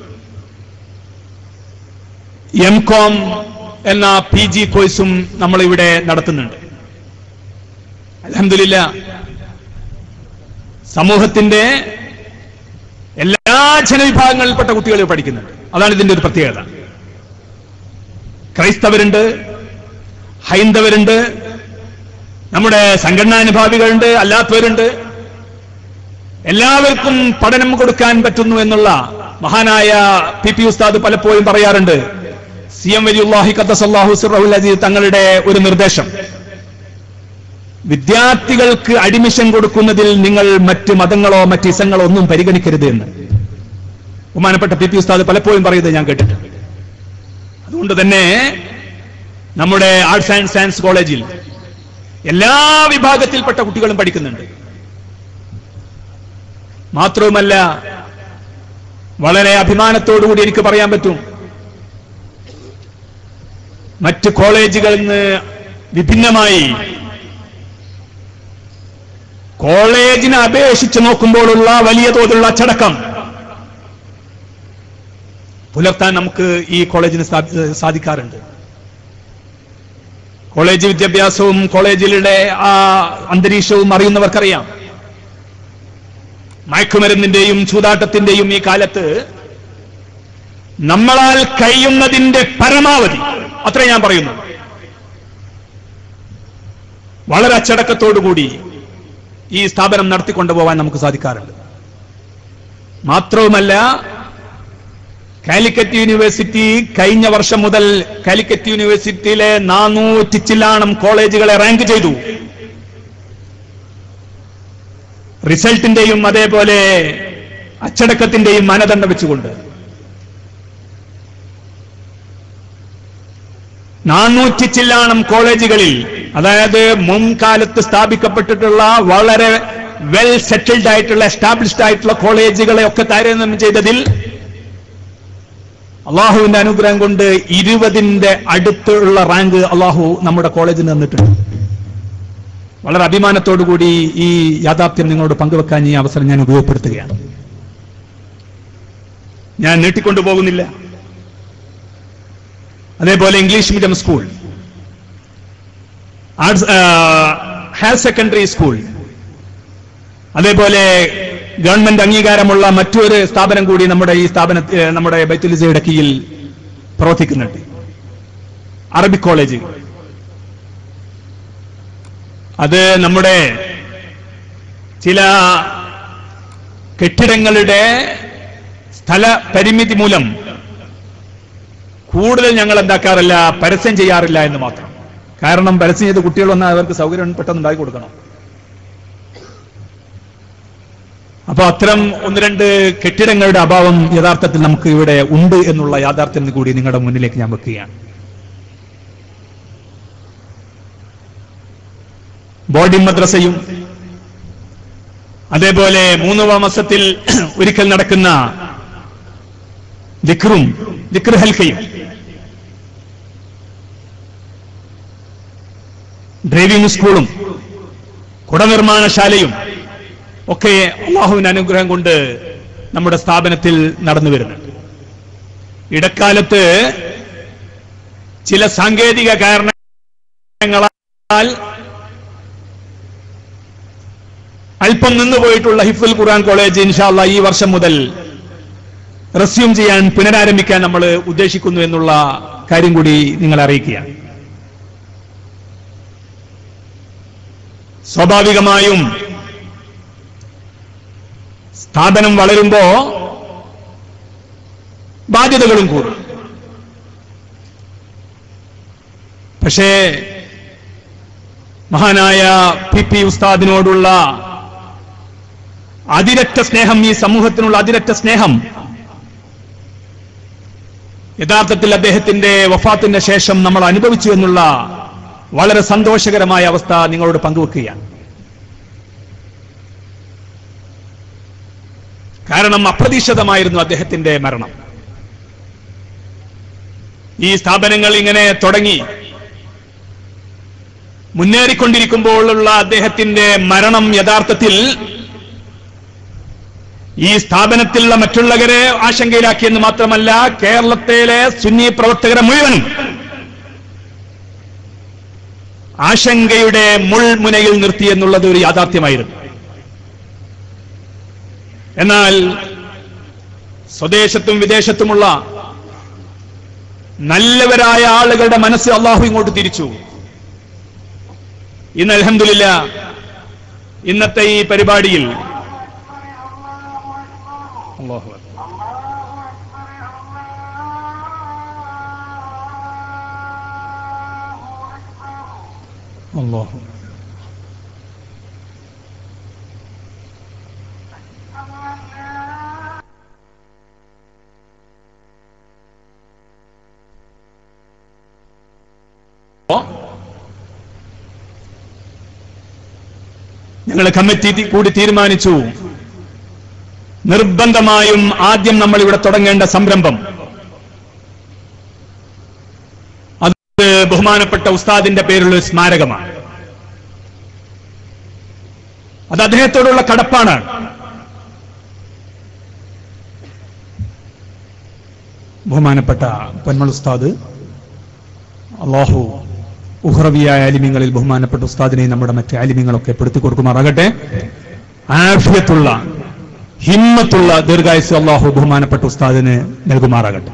MCOM എന്ന PG കോഴ്സും നമ്മളിവിടെ നടത്തുന്നുണ്ട്. അൽഹംദുലില്ലാഹ് സമൂഹത്തിന്റെ എല്ലാ ജനവിഭാഗങ്ങളിൽപ്പെട്ട കുട്ടികൾ പഠിക്കുന്നുണ്ട്. അതാണ് ഇതിന്റെ ഒരു പ്രത്യേകത. ക്രൈസ്തവരുണ്ട്, ഹൈന്ദവരുണ്ട്, നമ്മുടെ സംഘടനാനുഭാവികളുണ്ട്, അല്ലാത്തവരുണ്ട്. എല്ലാവർക്കും പഠനം കൊടുക്കാൻ പറ്റുന്നു എന്നുള്ള മഹാനായ PP ഉസ്താദ് പലപ്പോഴും പറയാറുണ്ട്. CM വലിയുല്ലാഹി ഖദ്ദസല്ലാഹു സിർറഹുൽ അസീസ് തങ്ങളുടെ ഒരു നിർദ്ദേശം, വിദ്യാർത്ഥികൾക്ക് അഡ്മിഷൻ കൊടുക്കുന്നതിൽ നിങ്ങൾ മറ്റ് മതങ്ങളോ മറ്റ് ഇസങ്ങളോ ഒന്നും പരിഗണിക്കരുത് എന്ന് ബഹുമാനപ്പെട്ട PP ഉസ്താദ് പലപ്പോഴും പറയുന്നത് ഞാൻ കേട്ടിട്ടുണ്ട്. അതുകൊണ്ട് തന്നെ നമ്മുടെ ആർട്സ് ആൻഡ് സയൻസ് കോളേജിൽ എല്ലാ വിഭാഗത്തിൽപ്പെട്ട കുട്ടികളും പഠിക്കുന്നുണ്ട്. മാത്രവുമല്ല, വളരെ അഭിമാനത്തോടുകൂടി എനിക്ക് പറയാൻ പറ്റും, മറ്റ് കോളേജുകളിൽ നിന്ന് വിഭിന്നമായി കോളേജിനെ അപേക്ഷിച്ച് നോക്കുമ്പോഴുള്ള വലിയ തോതിലുള്ള അച്ചടക്കം പുലർത്താൻ നമുക്ക് ഈ കോളേജിന് സാധിക്കാറുണ്ട്. കോളേജ് വിദ്യാഭ്യാസവും കോളേജിലെ ആ അന്തരീക്ഷവും അറിയുന്നവർക്കറിയാം. മയക്കുമരുന്നിന്റെയും ചൂതാട്ടത്തിന്റെയും ഈ കാലത്ത് നമ്മളാൽ കഴിയുന്നതിന്റെ പരമാവധി, അത്രേ ഞാൻ പറയുന്നു, വളരെ അച്ചടക്കത്തോടുകൂടി ഈ സ്ഥാപനം നടത്തിക്കൊണ്ടുപോകാൻ നമുക്ക് സാധിക്കാറുണ്ട്. മാത്രവുമല്ല, കാലിക്കറ്റ് യൂണിവേഴ്സിറ്റി കഴിഞ്ഞ വർഷം മുതൽ കാലിക്കറ്റ് യൂണിവേഴ്സിറ്റിയിലെ 400 ചില്ലാനം കോളേജുകളെ റാങ്ക് ചെയ്തു. റിസൾട്ടിന്റെയും അതേപോലെ അച്ചടക്കത്തിന്റെയും മാനദണ്ഡം വെച്ചുകൊണ്ട് 400 ചില്ലാനം കോളേജുകളിൽ, അതായത് മുൻകാലത്ത് സ്ഥാപിക്കപ്പെട്ടിട്ടുള്ള വളരെ വെൽ സെറ്റിൽഡ് ആയിട്ടുള്ള എസ്റ്റാബ്ലിഷ്ഡ് ആയിട്ടുള്ള കോളേജുകളെ ഒക്കെ താരതമ്യം ചെയ്തതിൽ അള്ളാഹുവിന്റെ അനുഗ്രഹം കൊണ്ട് 20ന്റെ അടുത്തുള്ള റാങ്ക് അള്ളാഹു നമ്മുടെ കോളേജിന് തന്നിട്ടുണ്ട്. വളരെ അഭിമാനത്തോടുകൂടി ഈ യാഥാർത്ഥ്യം നിങ്ങളോട് പങ്കുവെക്കാൻ ഈ അവസരം ഞാൻ ഉപയോഗപ്പെടുത്തുകയാണ്. ഞാൻ നീട്ടിക്കൊണ്ടുപോകുന്നില്ല. അതേപോലെ English medium school, higher secondary school, അതേപോലെ ഗവൺമെന്റ് അംഗീകാരമുള്ള മറ്റൊരു സ്ഥാപനം കൂടി നമ്മുടെ ബൈത്തുൽ ഇസ്സയുടെ കീഴിൽ പ്രവർത്തിക്കുന്നുണ്ട്, അറബിക് കോളേജ്. അത് നമ്മുടെ ചില കെട്ടിടങ്ങളുടെ സ്ഥല പരിമിതി മൂലം കൂടുതൽ ഞങ്ങൾ എന്താക്കാറില്ല, പരസ്യം ചെയ്യാറില്ല എന്ന് മാത്രം. കാരണം പരസ്യം ചെയ്ത് കുട്ടികൾ വന്നാൽ അവർക്ക് സൗകര്യം പെട്ടെന്ന് ഉണ്ടാക്കി കൊടുക്കണം. അപ്പൊ അത്തരം 1-2 കെട്ടിടങ്ങളുടെ അഭാവം യഥാർത്ഥത്തിൽ നമുക്ക് ഇവിടെ ഉണ്ട് എന്നുള്ള യാഥാർത്ഥ്യം കൂടി നിങ്ങളുടെ മുന്നിലേക്ക് ഞാൻ വെക്കുകയാണ്. ബോർഡിംഗ് മദ്രസയും അതേപോലെ 3 മാസത്തിൽ ഒരിക്കൽ നടക്കുന്ന ദിക്ർ ഹൽക്കയും ഡ്രൈവിംഗ് സ്കൂളും കുടനിർമ്മാണശാലയും ഒക്കെ അള്ളാഹുവിന്റെ അനുഗ്രഹം കൊണ്ട് നമ്മുടെ സ്ഥാപനത്തിൽ നടന്നു വരുന്നുണ്ട്. ഇടക്കാലത്ത് ചില സാങ്കേതിക കാരണങ്ങളാൽ അല്പം നിന്നുപോയിട്ടുള്ള ഹിഫ്ദുൽ ഖുർആൻ കോളേജ് ഇൻഷാ അല്ലാഹ് ഈ വർഷം മുതൽ റെസ്യൂം ചെയ്യാൻ, പുനരാരംഭിക്കാൻ നമ്മൾ ഉദ്ദേശിക്കുന്നു എന്നുള്ള കാര്യം കൂടി നിങ്ങളെ അറിയിക്കുകയാണ്. സ്വാഭാവികമായും സ്ഥാപനം വളരുമ്പോ ബാധ്യതകളും കൂടും. പക്ഷേ മഹാനായ പി ഉസ്താദിനോടുള്ള അതിരറ്റ സ്നേഹം, ഈ സമൂഹത്തിനുള്ള അതിരറ്റ സ്നേഹം യഥാർത്ഥത്തിൽ അദ്ദേഹത്തിന്റെ വഫാത്തിന്റെ ശേഷം നമ്മൾ അനുഭവിച്ചു എന്നുള്ള വളരെ സന്തോഷകരമായ അവസ്ഥ നിങ്ങളോട് പങ്കുവെക്കുകയാണ്. കാരണം അപ്രതീക്ഷിതമായിരുന്നു അദ്ദേഹത്തിന്റെ മരണം. ഈ സ്ഥാപനങ്ങൾ ഇങ്ങനെ തുടങ്ങി മുന്നേറിക്കൊണ്ടിരിക്കുമ്പോഴുള്ള അദ്ദേഹത്തിന്റെ മരണം യഥാർത്ഥത്തിൽ ഈ സ്ഥാപനത്തിലുള്ള മറ്റുള്ളവരെ ആശങ്കയിലാക്കിയെന്ന് മാത്രമല്ല, കേരളത്തിലെ സുന്നി പ്രവർത്തകരെ മുഴുവനും ആശങ്കയുടെ മുൾമുനയിൽ നിർത്തിയെന്നുള്ളത് ഒരു യാഥാർത്ഥ്യമായിരുന്നു. എന്നാൽ സ്വദേശത്തും വിദേശത്തുമുള്ള നല്ലവരായ ആളുകളുടെ മനസ്സ് അള്ളാഹു ഇങ്ങോട്ട് തിരിച്ചു. ഇന്ന് അൽഹംദുലില്ലാഹ് ഇന്നത്തെ ഈ പരിപാടിയിൽ അല്ലാഹു അല്ലാഹു ഞങ്ങൾ കമ്മിറ്റി കൂടി തീരുമാനിച്ചു, നിർബന്ധമായും ആദ്യം നമ്മൾ ഇവിടെ തുടങ്ങേണ്ട സംരംഭം അത് ബഹുമാനപ്പെട്ട ഉസ്താദിന്റെ പേരുള്ള സ്മാരകമാണ്. അത് അദ്ദേഹത്തോടുള്ള കടപ്പാണ്. ബഹുമാനപ്പെട്ട പൊന്മൾ ഉസ്താദ്, അല്ലാഹു ഉഹ്റവിയായ ആലിമീങ്ങളിൽ ബഹുമാനപ്പെട്ട ഉസ്താദിനെയും നമ്മുടെ മറ്റ് ആലിമീങ്ങളൊക്കെ പെടുത്തി കൊടുക്കുമാറാകട്ടെ. ആഫിയത്തുള്ള ഹിമ്മത്തുള്ള ദീർഘായുസ് അല്ലാഹു ബഹുമാനപ്പെട്ട ഉസ്താദിന് നൽകുമാറാകട്ടെ.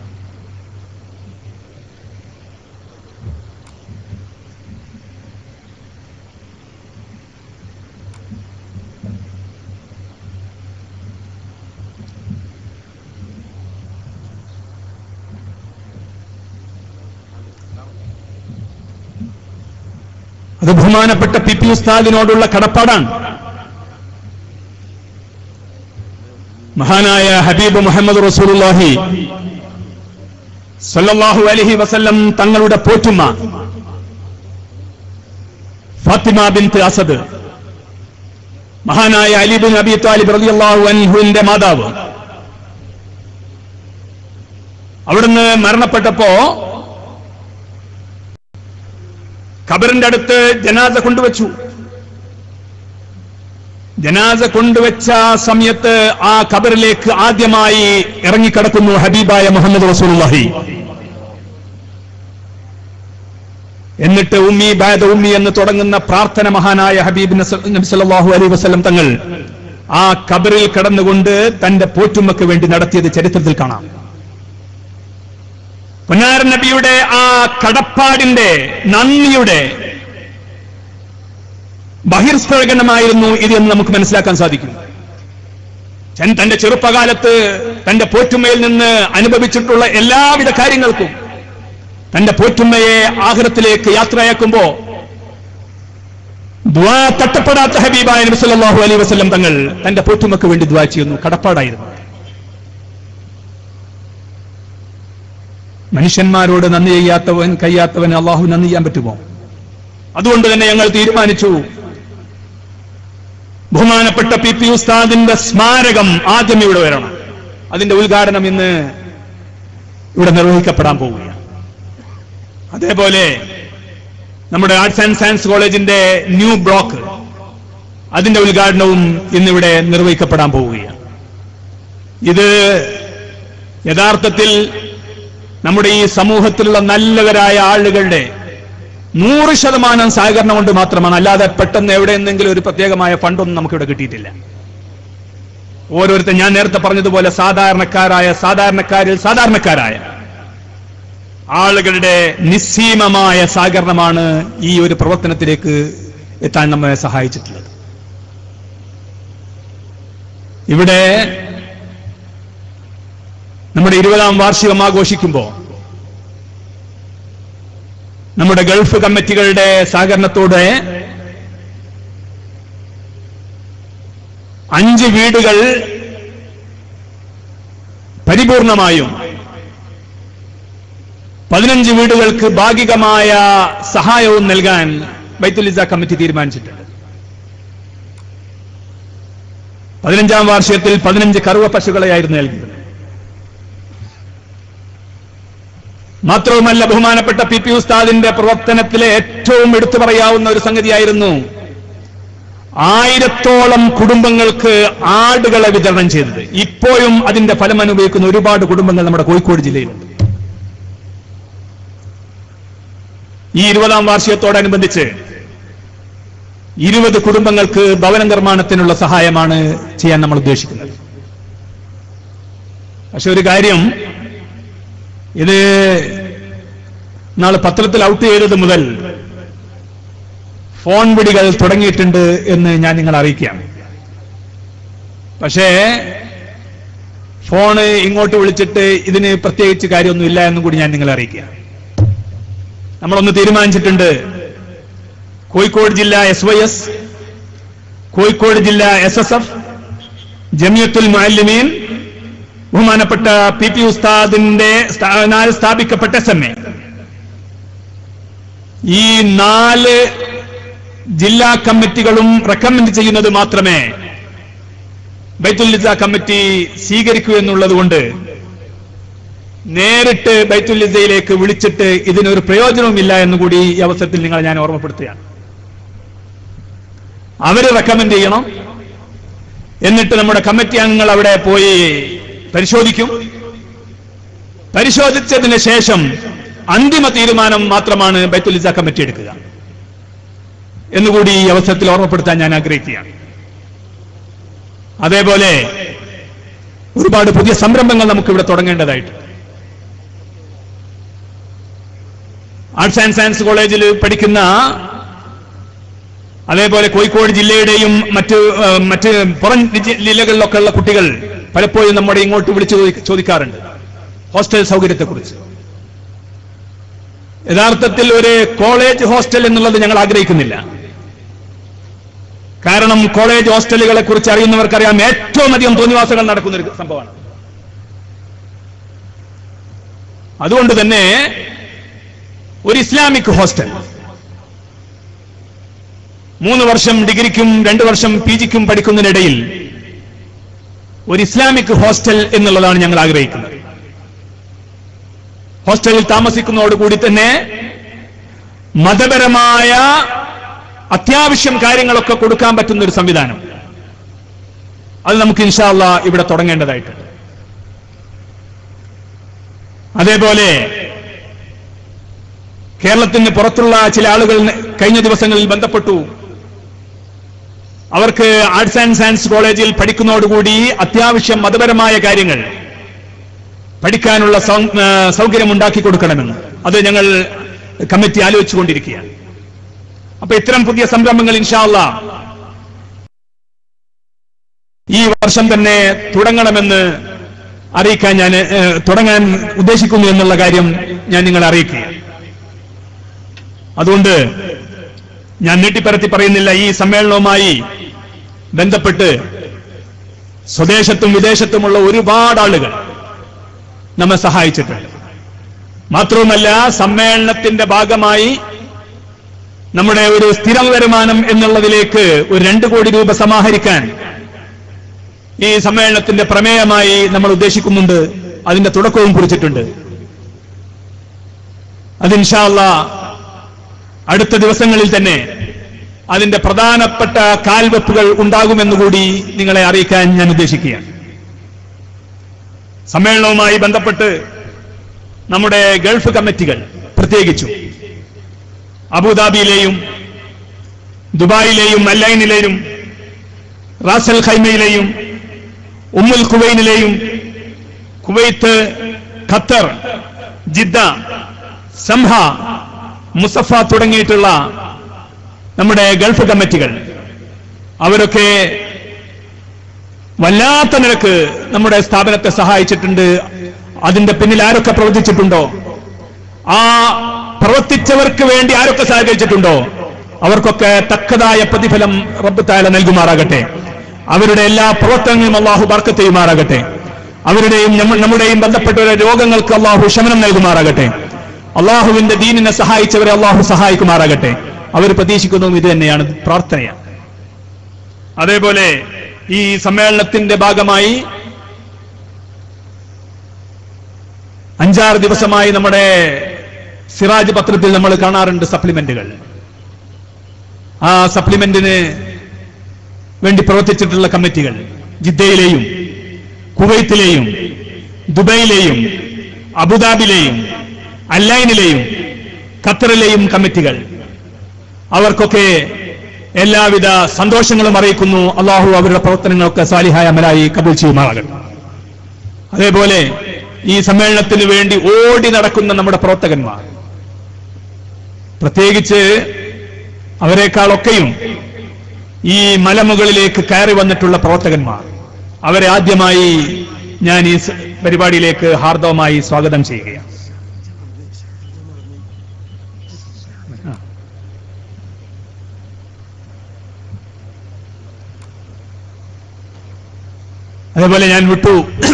അത് ബഹുമാനപ്പെട്ട പി പി ഉസ്താദിനോടുള്ള കടപ്പാടാണ്. മഹാനായ ഹബീബ് മുഹമ്മദ് റസൂലുള്ളാഹി സ്വല്ലല്ലാഹു അലൈഹി വസല്ലം തങ്ങളുടെ പോറ്റുമ്മ ഫാത്തിമ ബിൻത് അസദ്, മഹാനായ അലി ബിൻ അബി ത്വാലിബ് റളിയല്ലാഹു അൻഹുവിന്റെ മാതാവ്, അവിടുന്ന് മരണപ്പെട്ടപ്പോ ഖബറിന്റെ അടുത്ത് ജനാസ കൊണ്ടുവച്ചു. ജനാസ കൊണ്ടുവച്ച സമയത്ത് ആ ഖബറിലേക്ക് ആദ്യമായി ഇറങ്ങിക്കിടക്കുന്നു ഹബീബായ മുഹമ്മദ് റസൂലുള്ളാഹി. എന്നിട്ട് ഉമ്മി ബഅദ ഉമ്മി എന്ന് തുടങ്ങുന്ന പ്രാർത്ഥന മഹാനായ ഹബീബ് നബി സല്ലല്ലാഹു അലൈഹി വസല്ലം തങ്ങൾ ആ ഖബറിൽ കിടന്നുകൊണ്ട് തന്റെ പോറ്റുമ്മക്ക് വേണ്ടി നടത്തിയത് ചരിത്രത്തിൽ കാണാം. പൊന്നാരൻ നബിയുടെ ആ കടപ്പാടിന്റെ, നന്ദിയുടെ ബഹിർസ്ഫുരണമായിരുന്നു ഇത് എന്ന് നമുക്ക് മനസ്സിലാക്കാൻ സാധിക്കും. തന്റെ ചെറുപ്പകാലത്ത് തന്റെ പോറ്റുമ്മയിൽ നിന്ന് അനുഭവിച്ചിട്ടുള്ള എല്ലാവിധ കാര്യങ്ങൾക്കും തന്റെ പോറ്റുമ്മയെ ആഖിറത്തിലേക്ക് യാത്രയാക്കുമ്പോ ദുആ തട്ടപ്പെടാത്ത ഹബീബായ നബി സല്ലല്ലാഹു അലൈഹി വസല്ലം തങ്ങൾ തന്റെ പോറ്റുമ്മക്ക് വേണ്ടി ദുആ ചെയ്യുന്നു. കടപ്പാടായിരുന്നു. മനുഷ്യന്മാരോട് നന്ദി കഴിയാത്തവന് അള്ളാഹു നന്ദി ചെയ്യാൻ പറ്റുമോ? അതുകൊണ്ട് തന്നെ ഞങ്ങൾ തീരുമാനിച്ചു, ബഹുമാനപ്പെട്ട പി പി ഉസ്താദിന്റെ സ്മാരകം ആദ്യം ഇവിടെ വരണം. അതിന്റെ ഉദ്ഘാടനം ഇന്ന് ഇവിടെ നിർവഹിക്കപ്പെടാൻ പോവുകയാണ്. അതേപോലെ നമ്മുടെ ആർട്സ് ആൻഡ് സയൻസ് കോളേജിന്റെ ന്യൂ ബ്ലോക്ക്, അതിന്റെ ഉദ്ഘാടനവും ഇന്നിവിടെ നിർവഹിക്കപ്പെടാൻ പോവുകയാണ്. ഇത് യഥാർത്ഥത്തിൽ നമ്മുടെ ഈ സമൂഹത്തിലുള്ള നല്ലവരായ ആളുകളുടെ 100% സഹകരണം കൊണ്ട് മാത്രമാണ്. അല്ലാതെ പെട്ടെന്ന് എവിടെ എന്തെങ്കിലും ഒരു പ്രത്യേകമായ ഫണ്ടൊന്നും നമുക്കിവിടെ കിട്ടിയിട്ടില്ല. ഓരോരുത്തർ, ഞാൻ നേരത്തെ പറഞ്ഞതുപോലെ, സാധാരണക്കാരിൽ സാധാരണക്കാരായ ആളുകളുടെ നിസ്സീമമായ സഹകരണമാണ് ഈ ഒരു പ്രവർത്തനത്തിലേക്ക് എത്താൻ നമ്മെ സഹായിച്ചിട്ടുള്ളത്. ഇവിടെ നമ്മുടെ 20ാം വാർഷികം ആഘോഷിക്കുമ്പോൾ നമ്മുടെ ഗൾഫ് കമ്മിറ്റികളുടെ സഹകരണത്തോടെ 5 വീടുകൾ പരിപൂർണമായും 15 വീടുകൾക്ക് ഭാഗികമായ സഹായവും നൽകാൻ ബൈത്തുൽ ഇസ്സ കമ്മിറ്റി തീരുമാനിച്ചിട്ടുണ്ട്. 15ാം വാർഷികത്തിൽ 15 കറുവ പശുക്കളെയായിരുന്നു നൽകിയത്. മാത്രവുമല്ല, ബഹുമാനപ്പെട്ട പി പി ഉസ്താദിന്റെ പ്രവർത്തനത്തിലെ ഏറ്റവും എടുത്തു പറയാവുന്ന ഒരു സംഗതിയായിരുന്നു 1000ഓളം കുടുംബങ്ങൾക്ക് ആടുകളെ വിതരണം ചെയ്തത്. ഇപ്പോഴും അതിന്റെ ഫലം അനുഭവിക്കുന്ന ഒരുപാട് കുടുംബങ്ങൾ നമ്മുടെ കോഴിക്കോട് ജില്ലയിലുണ്ട്. ഈ 20ാം വാർഷികത്തോടനുബന്ധിച്ച് 20 കുടുംബങ്ങൾക്ക് ഭവന നിർമ്മാണത്തിനുള്ള സഹായമാണ് ചെയ്യാൻ നമ്മൾ ഉദ്ദേശിക്കുന്നത്. പക്ഷെ ഒരു കാര്യം, ഇത് നാളെ പത്രത്തിൽ ഔട്ട് ചെയ്തത് മുതൽ ഫോൺ വിളികൾ തുടങ്ങിയിട്ടുണ്ട് എന്ന് ഞാൻ നിങ്ങളെ അറിയിക്കാം. പക്ഷേ ഫോണ് ഇങ്ങോട്ട് വിളിച്ചിട്ട് ഇതിന് പ്രത്യേകിച്ച് കാര്യമൊന്നുമില്ല എന്നും കൂടി ഞാൻ നിങ്ങളെ അറിയിക്കാം. നമ്മളൊന്ന് തീരുമാനിച്ചിട്ടുണ്ട്, കോഴിക്കോട് ജില്ല SYS, കോഴിക്കോട് ജില്ല SSF, ജമിയത്തുൽ മുഅല്ലിമീൻ, ബഹുമാനപ്പെട്ട പി പി ഉസ്താദിന്റെ സ്ഥാപിക്കപ്പെട്ട SMA, ഈ 4 ജില്ലാ കമ്മിറ്റികളും റെക്കമെൻഡ് ചെയ്യുന്നത് മാത്രമേ ബൈത്തുൽ ഇസ്സ കമ്മിറ്റി സ്വീകരിക്കൂ എന്നുള്ളത് കൊണ്ട് നേരിട്ട് ബൈത്തുൽ ഇസ്സയിലേക്ക് വിളിച്ചിട്ട് ഇതിനൊരു പ്രയോജനവുമില്ല എന്നുകൂടി ഈ അവസരത്തിൽ നിങ്ങളെ ഞാൻ ഓർമ്മപ്പെടുത്തുകയാണ്. അവര് റെക്കമെൻഡ് ചെയ്യണം, എന്നിട്ട് നമ്മുടെ കമ്മിറ്റി അംഗങ്ങൾ അവിടെ പോയി പരിശോധിക്കും. പരിശോധിച്ചതിന് ശേഷം അന്തിമ തീരുമാനം മാത്രമാണ് ബൈത്തുൽ ഇസ്സ കമ്മിറ്റി എടുക്കുക എന്നുകൂടി ഈ അവസരത്തിൽ ഓർമ്മപ്പെടുത്താൻ ഞാൻ ആഗ്രഹിക്കുകയാണ്. അതേപോലെ ഒരുപാട് പുതിയ സംരംഭങ്ങൾ നമുക്കിവിടെ തുടങ്ങേണ്ടതായിട്ടുണ്ട്. ആർട്സ് ആൻഡ് സയൻസ് കോളേജിൽ പഠിക്കുന്ന, അതേപോലെ കോഴിക്കോട് ജില്ലയുടെയും മറ്റ് പുറം ജില്ലകളിലൊക്കെ ഉള്ള കുട്ടികൾ പലപ്പോഴും നമ്മുടെ ഇങ്ങോട്ട് വിളിച്ചു ചോദിക്കാറുണ്ട് ഹോസ്റ്റൽ സൗകര്യത്തെക്കുറിച്ച്. യഥാർത്ഥത്തിൽ ഒരു കോളേജ് ഹോസ്റ്റൽ എന്നുള്ളത് ഞങ്ങൾ ആഗ്രഹിക്കുന്നില്ല. കാരണം കോളേജ് ഹോസ്റ്റലുകളെ കുറിച്ച് അറിയുന്നവർക്കറിയാം, ഏറ്റവും അധികം തോന്നിവാസങ്ങൾ നടക്കുന്ന ഒരു സംഭവമാണ്. അതുകൊണ്ട് തന്നെ ഒരു ഇസ്ലാമിക് ഹോസ്റ്റൽ 3 വർഷം ഡിഗ്രിക്കും 2 വർഷം PGക്കും പഠിക്കുന്നതിനിടയിൽ ഒരു ഇസ്ലാമിക് ഹോസ്റ്റൽ എന്നുള്ളതാണ് ഞങ്ങൾ ആഗ്രഹിക്കുന്നത്. ഹോസ്റ്റലിൽ താമസിക്കുന്നതോടുകൂടി തന്നെ മതപരമായ അത്യാവശ്യം കാര്യങ്ങളൊക്കെ കൊടുക്കാൻ പറ്റുന്ന ഒരു സംവിധാനം, അത് നമുക്ക് ഇൻഷാ അല്ലാഹ് ഇവിടെ തുടങ്ങേണ്ടതായിട്ടുണ്ട്. അതേപോലെ കേരളത്തിന് പുറത്തുള്ള ചില ആളുകൾ കഴിഞ്ഞ ദിവസങ്ങളിൽ ബന്ധപ്പെട്ടു. അവർക്ക് ആർട്സ് ആൻഡ് സയൻസ് കോളേജിൽ പഠിക്കുന്നതോടുകൂടി അത്യാവശ്യം മതപരമായ കാര്യങ്ങൾ പഠിക്കാനുള്ള സൗകര്യം ഉണ്ടാക്കി കൊടുക്കണമെന്ന്. അത് ഞങ്ങൾ കമ്മിറ്റി ആലോചിച്ചുകൊണ്ടിരിക്കുകയാണ്. അപ്പൊ ഇത്തരം പുതിയ സംരംഭങ്ങൾ ഇൻഷാ അല്ലാഹ് ഈ വർഷം തന്നെ തുടങ്ങണമെന്ന് അറിയിക്കാൻ തുടങ്ങാൻ ഉദ്ദേശിക്കുന്നു എന്നുള്ള കാര്യം ഞാൻ നിങ്ങളെ അറിയിക്കുകയാണ്. അതുകൊണ്ട് ഞാൻ നീട്ടിപ്പരത്തി പറയുന്നില്ല. ഈ സമ്മേളനവുമായി ബന്ധപ്പെട്ട് സ്വദേശത്തും വിദേശത്തുമുള്ള ഒരുപാട് ആളുകൾ നമ്മെ സഹായിച്ചിട്ടുണ്ട്. മാത്രവുമല്ല, സമ്മേളനത്തിന്റെ ഭാഗമായി നമ്മുടെ ഒരു സ്ഥിരം വരുമാനം എന്നുള്ളതിലേക്ക് ഒരു 2 കോടി രൂപ സമാഹരിക്കാൻ ഈ സമ്മേളനത്തിന്റെ പ്രമേയമായി നമ്മൾ ഉദ്ദേശിക്കുന്നുണ്ട്. അതിന്റെ തുടക്കവും കുറിച്ചിട്ടുണ്ട്. അത് ഇൻഷാ അല്ലാഹ് അടുത്ത ദിവസങ്ങളിൽ തന്നെ അതിന്റെ പ്രധാനപ്പെട്ട കാൽവെപ്പുകൾ ഉണ്ടാകുമെന്നുകൂടി നിങ്ങളെ അറിയിക്കാൻ ഞാൻ ഉദ്ദേശിക്കുകയാണ്. സമ്മേളനവുമായി ബന്ധപ്പെട്ട് നമ്മുടെ ഗൾഫ് കമ്മിറ്റികൾ, പ്രത്യേകിച്ചും അബുദാബിയിലെയും ദുബായിലെയും അല്ലൈനിലെയും റാസൽ ഖൈമയിലെയും ഉമ്മുൽ ഖുവൈനിലെയും Kuwait, Qatar, Jeddah, Samha, Musaffah തുടങ്ങിയിട്ടുള്ള നമ്മുടെ ഗൾഫ് കമ്മിറ്റികൾ, അവരൊക്കെ വല്ലാത്ത നിലക്ക് നമ്മുടെ സ്ഥാപനത്തെ സഹായിച്ചിട്ടുണ്ട്. അതിന്റെ പിന്നിൽ ആരൊക്കെ പ്രവർത്തിച്ചിട്ടുണ്ടോ, ആ പ്രവർത്തിച്ചവർക്ക് വേണ്ടി ആരൊക്കെ സഹകരിച്ചിട്ടുണ്ടോ, അവർക്കൊക്കെ തക്കതായ പ്രതിഫലം റബ്ബ് തആല നൽകുമാറാകട്ടെ. അവരുടെ എല്ലാ പ്രവർത്തനങ്ങളും അല്ലാഹു ബർക്കത്ത് ചെയ്യുമാറാകട്ടെ. അവരുടെയും നമ്മുടെയും ബന്ധപ്പെട്ട രോഗങ്ങൾക്ക് അല്ലാഹു ശമനം നൽകുമാറാകട്ടെ. അള്ളാഹുവിന്റെ ദീനിനെ സഹായിച്ചവരെ അള്ളാഹു സഹായിക്കുമാറാകട്ടെ. അവർ പ്രതീക്ഷിക്കുന്നതും ഇത് തന്നെയാണ്, പ്രാർത്ഥനയാണ്. അതേപോലെ ഈ സമ്മേളനത്തിന്റെ ഭാഗമായി 5-6 ദിവസമായി നമ്മുടെ സിറാജ് പത്രത്തിൽ നമ്മൾ കാണാറുണ്ട് സപ്ലിമെന്റുകൾ. ആ സപ്ലിമെന്റിന് വേണ്ടി പ്രവർത്തിച്ചിട്ടുള്ള കമ്മിറ്റികൾ ജിദ്ദയിലെയും കുവൈത്തിലെയും ദുബൈയിലെയും അബുദാബിയിലെയും അല്ലൈനിലെയും ഖത്തറിലെയും കമ്മിറ്റികൾ, അവർക്കൊക്കെ എല്ലാവിധ സന്തോഷങ്ങളും അറിയിക്കുന്നു. അള്ളാഹു അവരുടെ പ്രവർത്തനങ്ങളൊക്കെ സാലിഹായ അമലായി കബൂൽ ചെയ്യുമാറാകട്ടെ. അതേപോലെ ഈ സമ്മേളനത്തിന് വേണ്ടി ഓടി നടക്കുന്ന നമ്മുടെ പ്രവർത്തകന്മാർ, പ്രത്യേകിച്ച് അവരെക്കാളൊക്കെയും ഈ മലമുകളിലേക്ക് കയറി വന്നിട്ടുള്ള പ്രവർത്തകന്മാർ, അവരെ ആദ്യമായി ഞാൻ ഈ പരിപാടിയിലേക്ക് ഹാർദവമായി സ്വാഗതം ചെയ്യുകയാണ്. അതേപോലെ ഞാൻ വിട്ടു,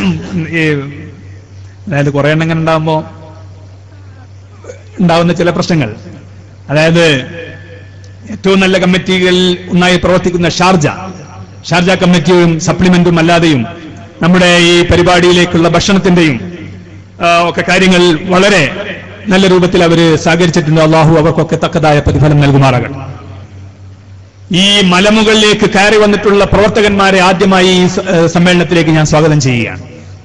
അതായത് കുറെ എണ്ണം ഇങ്ങനെ ഉണ്ടാവുന്ന ചില പ്രശ്നങ്ങൾ, അതായത് ഏറ്റവും നല്ല കമ്മിറ്റികളിൽ ഒന്നായി പ്രവർത്തിക്കുന്ന ഷാർജ കമ്മിറ്റിയും സപ്ലിമെന്റും അല്ലാതെയും നമ്മുടെ ഈ പരിപാടിയിലേക്കുള്ള ഭക്ഷണത്തിന്റെയും ഒക്കെ കാര്യങ്ങൾ വളരെ നല്ല രൂപത്തിൽ അവർ സഹകരിച്ചിട്ടുണ്ട്. അള്ളാഹു അവർക്കൊക്കെ തക്കതായ പ്രതിഫലം നൽകുമാറാകട്ടെ. ഈ മലമുകളിലേക്ക് കയറി വന്നിട്ടുള്ള പ്രവർത്തകന്മാരെ ആദ്യമായി ഈ സമ്മേളനത്തിലേക്ക് ഞാൻ സ്വാഗതം ചെയ്യുകയാണ്.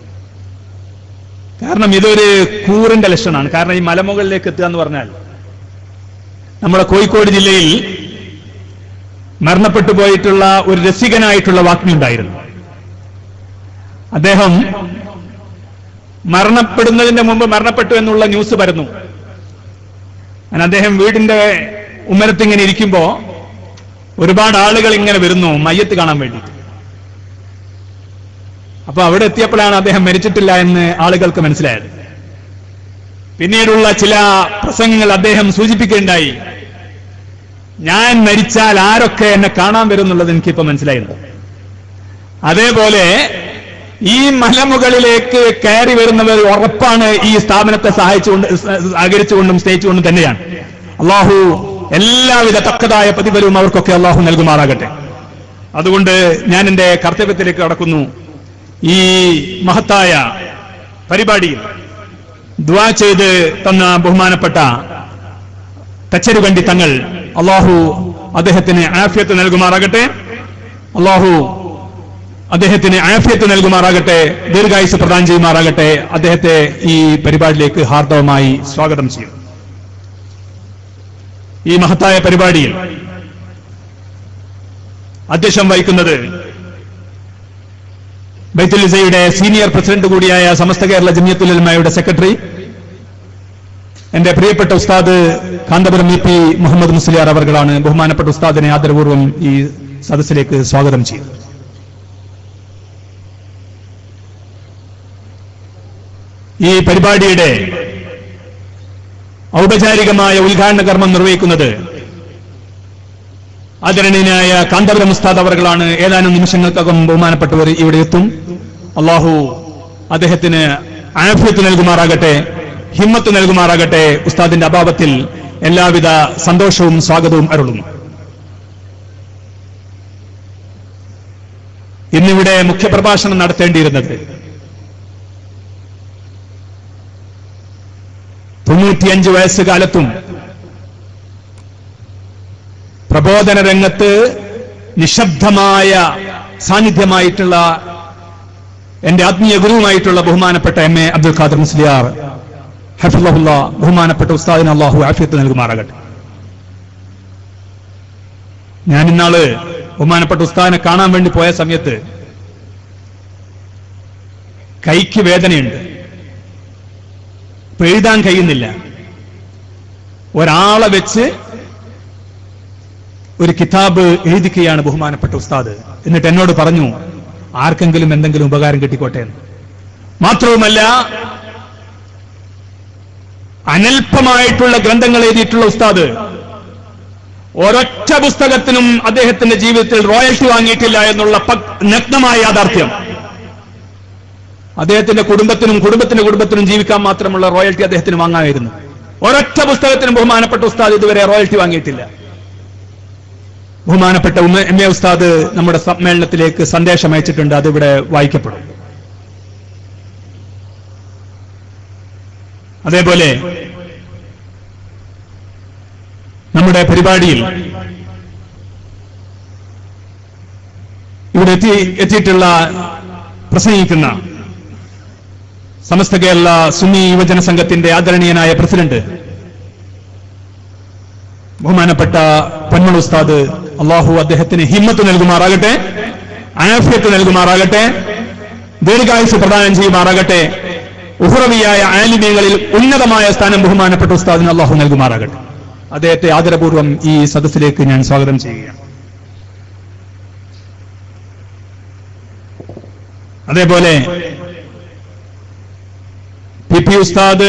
കാരണം ഇതൊരു കൂറിന്റെ ലക്ഷണമാണ്. കാരണം ഈ മലമുകളിലേക്ക് എത്തുക എന്ന് പറഞ്ഞാൽ നമ്മുടെ കോഴിക്കോട് ജില്ലയിൽ മരണപ്പെട്ടു പോയിട്ടുള്ള ഒരു രസികനായിട്ടുള്ള വാഗ്മി ഉണ്ടായിരുന്നു. അദ്ദേഹം മരണപ്പെടുന്നതിന്റെ മുമ്പ് മരണപ്പെട്ടു എന്നുള്ള ന്യൂസ് പരന്നു. അദ്ദേഹം വീടിന്റെ ഉമ്മരത്തിങ്ങനെ ഇരിക്കുമ്പോ ഒരുപാട് ആളുകൾ ഇങ്ങനെ വരുന്നു മയ്യത്ത് കാണാൻ വേണ്ടി. അപ്പൊ അവിടെ എത്തിയപ്പോഴാണ് അദ്ദേഹം മരിച്ചിട്ടില്ല എന്ന് ആളുകൾക്ക് മനസ്സിലായത്. പിന്നീടുള്ള ചില പ്രസംഗങ്ങൾ അദ്ദേഹം സൂചിപ്പിക്കുകയുണ്ടായി, ഞാൻ മരിച്ചാൽ ആരൊക്കെ എന്നെ കാണാൻ വരും എന്നുള്ളത് എനിക്കിപ്പോ മനസ്സിലായിരുന്നു. അതേപോലെ ഈ മലമുകളിലേക്ക് കയറി വരുന്നവർ ഉറപ്പാണ് ഈ സ്ഥാപനത്തെ സഹകരിച്ചുകൊണ്ടും സ്നേഹിച്ചുകൊണ്ടും തന്നെയാണ്. അള്ളാഹു എല്ലാവിധ തക്കതായ പ്രതിഫലവും അവർക്കൊക്കെ അള്ളാഹു നൽകുമാറാകട്ടെ. അതുകൊണ്ട് ഞാൻ എന്റെ കർത്തവ്യത്തിലേക്ക് കടക്കുന്നു. ഈ മഹത്തായ പരിപാടിയിൽ ദുആ ചെയ്ത് തന്ന ബഹുമാനപ്പെട്ട തച്ചരുകണ്ടി തങ്ങൾ, അള്ളാഹു അദ്ദേഹത്തിന് ആഫിയത്ത് നൽകുമാറാകട്ടെ. അള്ളാഹു അദ്ദേഹത്തിന് ആഫിയത്ത് നൽകുമാറാകട്ടെ, ദീർഘായുസ് പ്രദാനം ചെയ്യുമാറാകട്ടെ. അദ്ദേഹത്തെ ഈ പരിപാടിയിലേക്ക് ഹാർദവമായി സ്വാഗതം ചെയ്യും. ഈ മഹത്തായ പരിപാടിയിൽ അധ്യക്ഷം വഹിക്കുന്നത് ബൈത്തുൽ ഇസ്സയുടെ സീനിയർ പ്രസിഡന്റ് കൂടിയായ സമസ്ത കേരള ജമിയത്തുൽ ഉലമയുടെ സെക്രട്ടറി എന്റെ പ്രിയപ്പെട്ട ഉസ്താദ് കാന്തപുരം EP മുഹമ്മദ് മുസ്ലിയാർ അവർകളാണ്. ബഹുമാനപ്പെട്ട ഉസ്താദിനെ ആദരപൂർവ്വം ഈ സദസ്സിലേക്ക് സ്വാഗതം ചെയ്തു. ഈ പരിപാടിയുടെ ഔപചാരികമായ ഉദ്ഘാടന കർമ്മം നിർവഹിക്കുന്നത് ആദരണീയനായ കാന്തപുരം ഉസ്താദ് അവർകളാണ്. ഏതാനും നിമിഷങ്ങൾക്കകം ബഹുമാനപ്പെട്ടവർ ഇവിടെ എത്തും. അള്ളാഹു അദ്ദേഹത്തിന് ആഫിയത്ത് നൽകുമാറാകട്ടെ, ഹിമ്മത്ത് നൽകുമാറാകട്ടെ. ഉസ്താദിന്റെ അഭാവത്തിൽ എല്ലാവിധ സന്തോഷവും സ്വാഗതവും അരുളുന്നു. ഇന്നിവിടെ മുഖ്യപ്രഭാഷണം നടത്തേണ്ടിയിരുന്നത് 95 വയസ്സുകാലത്തും പ്രബോധന രംഗത്ത് നിശബ്ദമായ സാന്നിധ്യമായിട്ടുള്ള എന്റെ ആത്മീയ ഗുരുവുമായിട്ടുള്ള ബഹുമാനപ്പെട്ട MA അബ്ദുൽ ഖാദർ മുസ്ലിയാർ ഹഫിളഹുല്ലാ, ബഹുമാനപ്പെട്ട ഉസ്താദിന് അള്ളാഹു ആഫിയത്ത് നൽകുമാറാകട്ടെ. ഞാൻ ഇന്നാള് ബഹുമാനപ്പെട്ട ഉസ്താദിനെ കാണാൻ വേണ്ടി പോയ സമയത്ത് കൈക്ക് വേദനയുണ്ട്, എഴുതാൻ കഴിയുന്നില്ല. ഒരാളെ വെച്ച് ഒരു കിതാബ് എഴുതിക്കുകയാണ് ബഹുമാനപ്പെട്ട ഉസ്താദ്. എന്നിട്ട് എന്നോട് പറഞ്ഞു, ആർക്കെങ്കിലും എന്തെങ്കിലും ഉപകാരം കിട്ടിക്കോട്ടെ എന്ന്. മാത്രവുമല്ല, അനൽപമായിട്ടുള്ള ഗ്രന്ഥങ്ങൾ എഴുതിയിട്ടുള്ള ഉസ്താദ് ഒരൊറ്റ പുസ്തകത്തിനും അദ്ദേഹത്തിന്റെ ജീവിതത്തിൽ റോയൽറ്റി വാങ്ങിയിട്ടില്ല എന്നുള്ള നഗ്നമായ യാഥാർത്ഥ്യം. അദ്ദേഹത്തിന്റെ കുടുംബത്തിനും ജീവിക്കാൻ മാത്രമുള്ള റോയൽറ്റി അദ്ദേഹത്തിന് വാങ്ങാമായിരുന്നു. ഒരൊറ്റ പുസ്തകത്തിനും ബഹുമാനപ്പെട്ട ഉസ്താദ് ഇതുവരെ റോയൽറ്റി വാങ്ങിയിട്ടില്ല. ബഹുമാനപ്പെട്ട MA ഉസ്താദ് നമ്മുടെ സമ്മേളനത്തിലേക്ക് സന്ദേശം അയച്ചിട്ടുണ്ട്, അതിവിടെ വായിക്കപ്പെടും. അതേപോലെ നമ്മുടെ പരിപാടിയിൽ ഇവിടെ എത്തിയിട്ടുള്ള പ്രസംഗിക്കുന്ന സമസ്ത കേരള സുന്നി യുവജന സംഘത്തിന്റെ ആദരണീയനായ പ്രസിഡന്റ് ബഹുമാനപ്പെട്ട പൊന്മൾ ഉസ്താദ്, അള്ളാഹു അദ്ദേഹത്തിന് ഹിമ്മത്ത് നൽകുമാറാകട്ടെ, ആഫിയത്ത് നൽകുമാറാകട്ടെ, ദീർഘായുസ് പ്രദാനം ചെയ്യുമാറാകട്ടെ. ഉഹ്റവിയായ ആലിമീങ്ങളിൽ ഉന്നതമായ സ്ഥാനം ബഹുമാനപ്പെട്ട ഉസ്താദിന് അള്ളാഹു നൽകുമാറാകട്ടെ. അദ്ദേഹത്തെ ആദരപൂർവ്വം ഈ സദസ്സിലേക്ക് ഞാൻ സ്വാഗതം ചെയ്യുകയാണ്. അതേപോലെ PP ഉസ്താദ്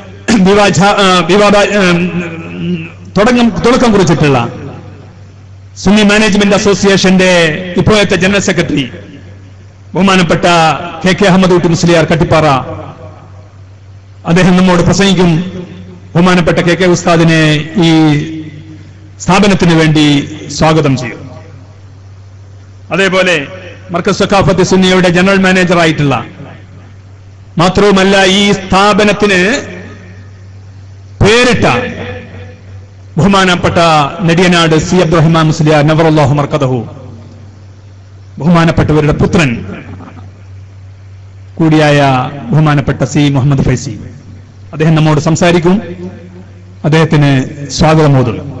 തുടക്കം കുറിച്ചിട്ടുള്ള സുന്നി മാനേജ്മെന്റ് അസോസിയേഷന്റെ ഇപ്പോഴത്തെ ജനറൽ സെക്രട്ടറി ബഹുമാനപ്പെട്ട KK അഹമ്മദ് ഊട്ടി മുസ്ലിയാർ കട്ടിപ്പാറ, അദ്ദേഹം നമ്മോട് പ്രസംഗിക്കും. ബഹുമാനപ്പെട്ട KK ഉസ്താദിനെ ഈ സ്ഥാപനത്തിന് വേണ്ടി സ്വാഗതം ചെയ്യും. അതേപോലെ മർക്കസ് സഖാഫത്ത് സുന്നിയുടെ ജനറൽ മാനേജറായിട്ടുള്ള, മാത്രവുമല്ല ഈ സ്ഥാപനത്തിന് പേരിട്ട ബഹുമാനപ്പെട്ട നെടിയനാട് സി അബ്ദുറഹ്മാൻ മുസ്ലിയാർ നവറല്ലാഹു മർക്കദഹു, ബഹുമാനപ്പെട്ടവരുടെ പുത്രൻ കൂടിയായ ബഹുമാനപ്പെട്ട സി മുഹമ്മദ് ഫൈസി, അദ്ദേഹം നമ്മോട് സംസാരിക്കും. അദ്ദേഹത്തിന് സ്വാഗതം ഓതുന്നു.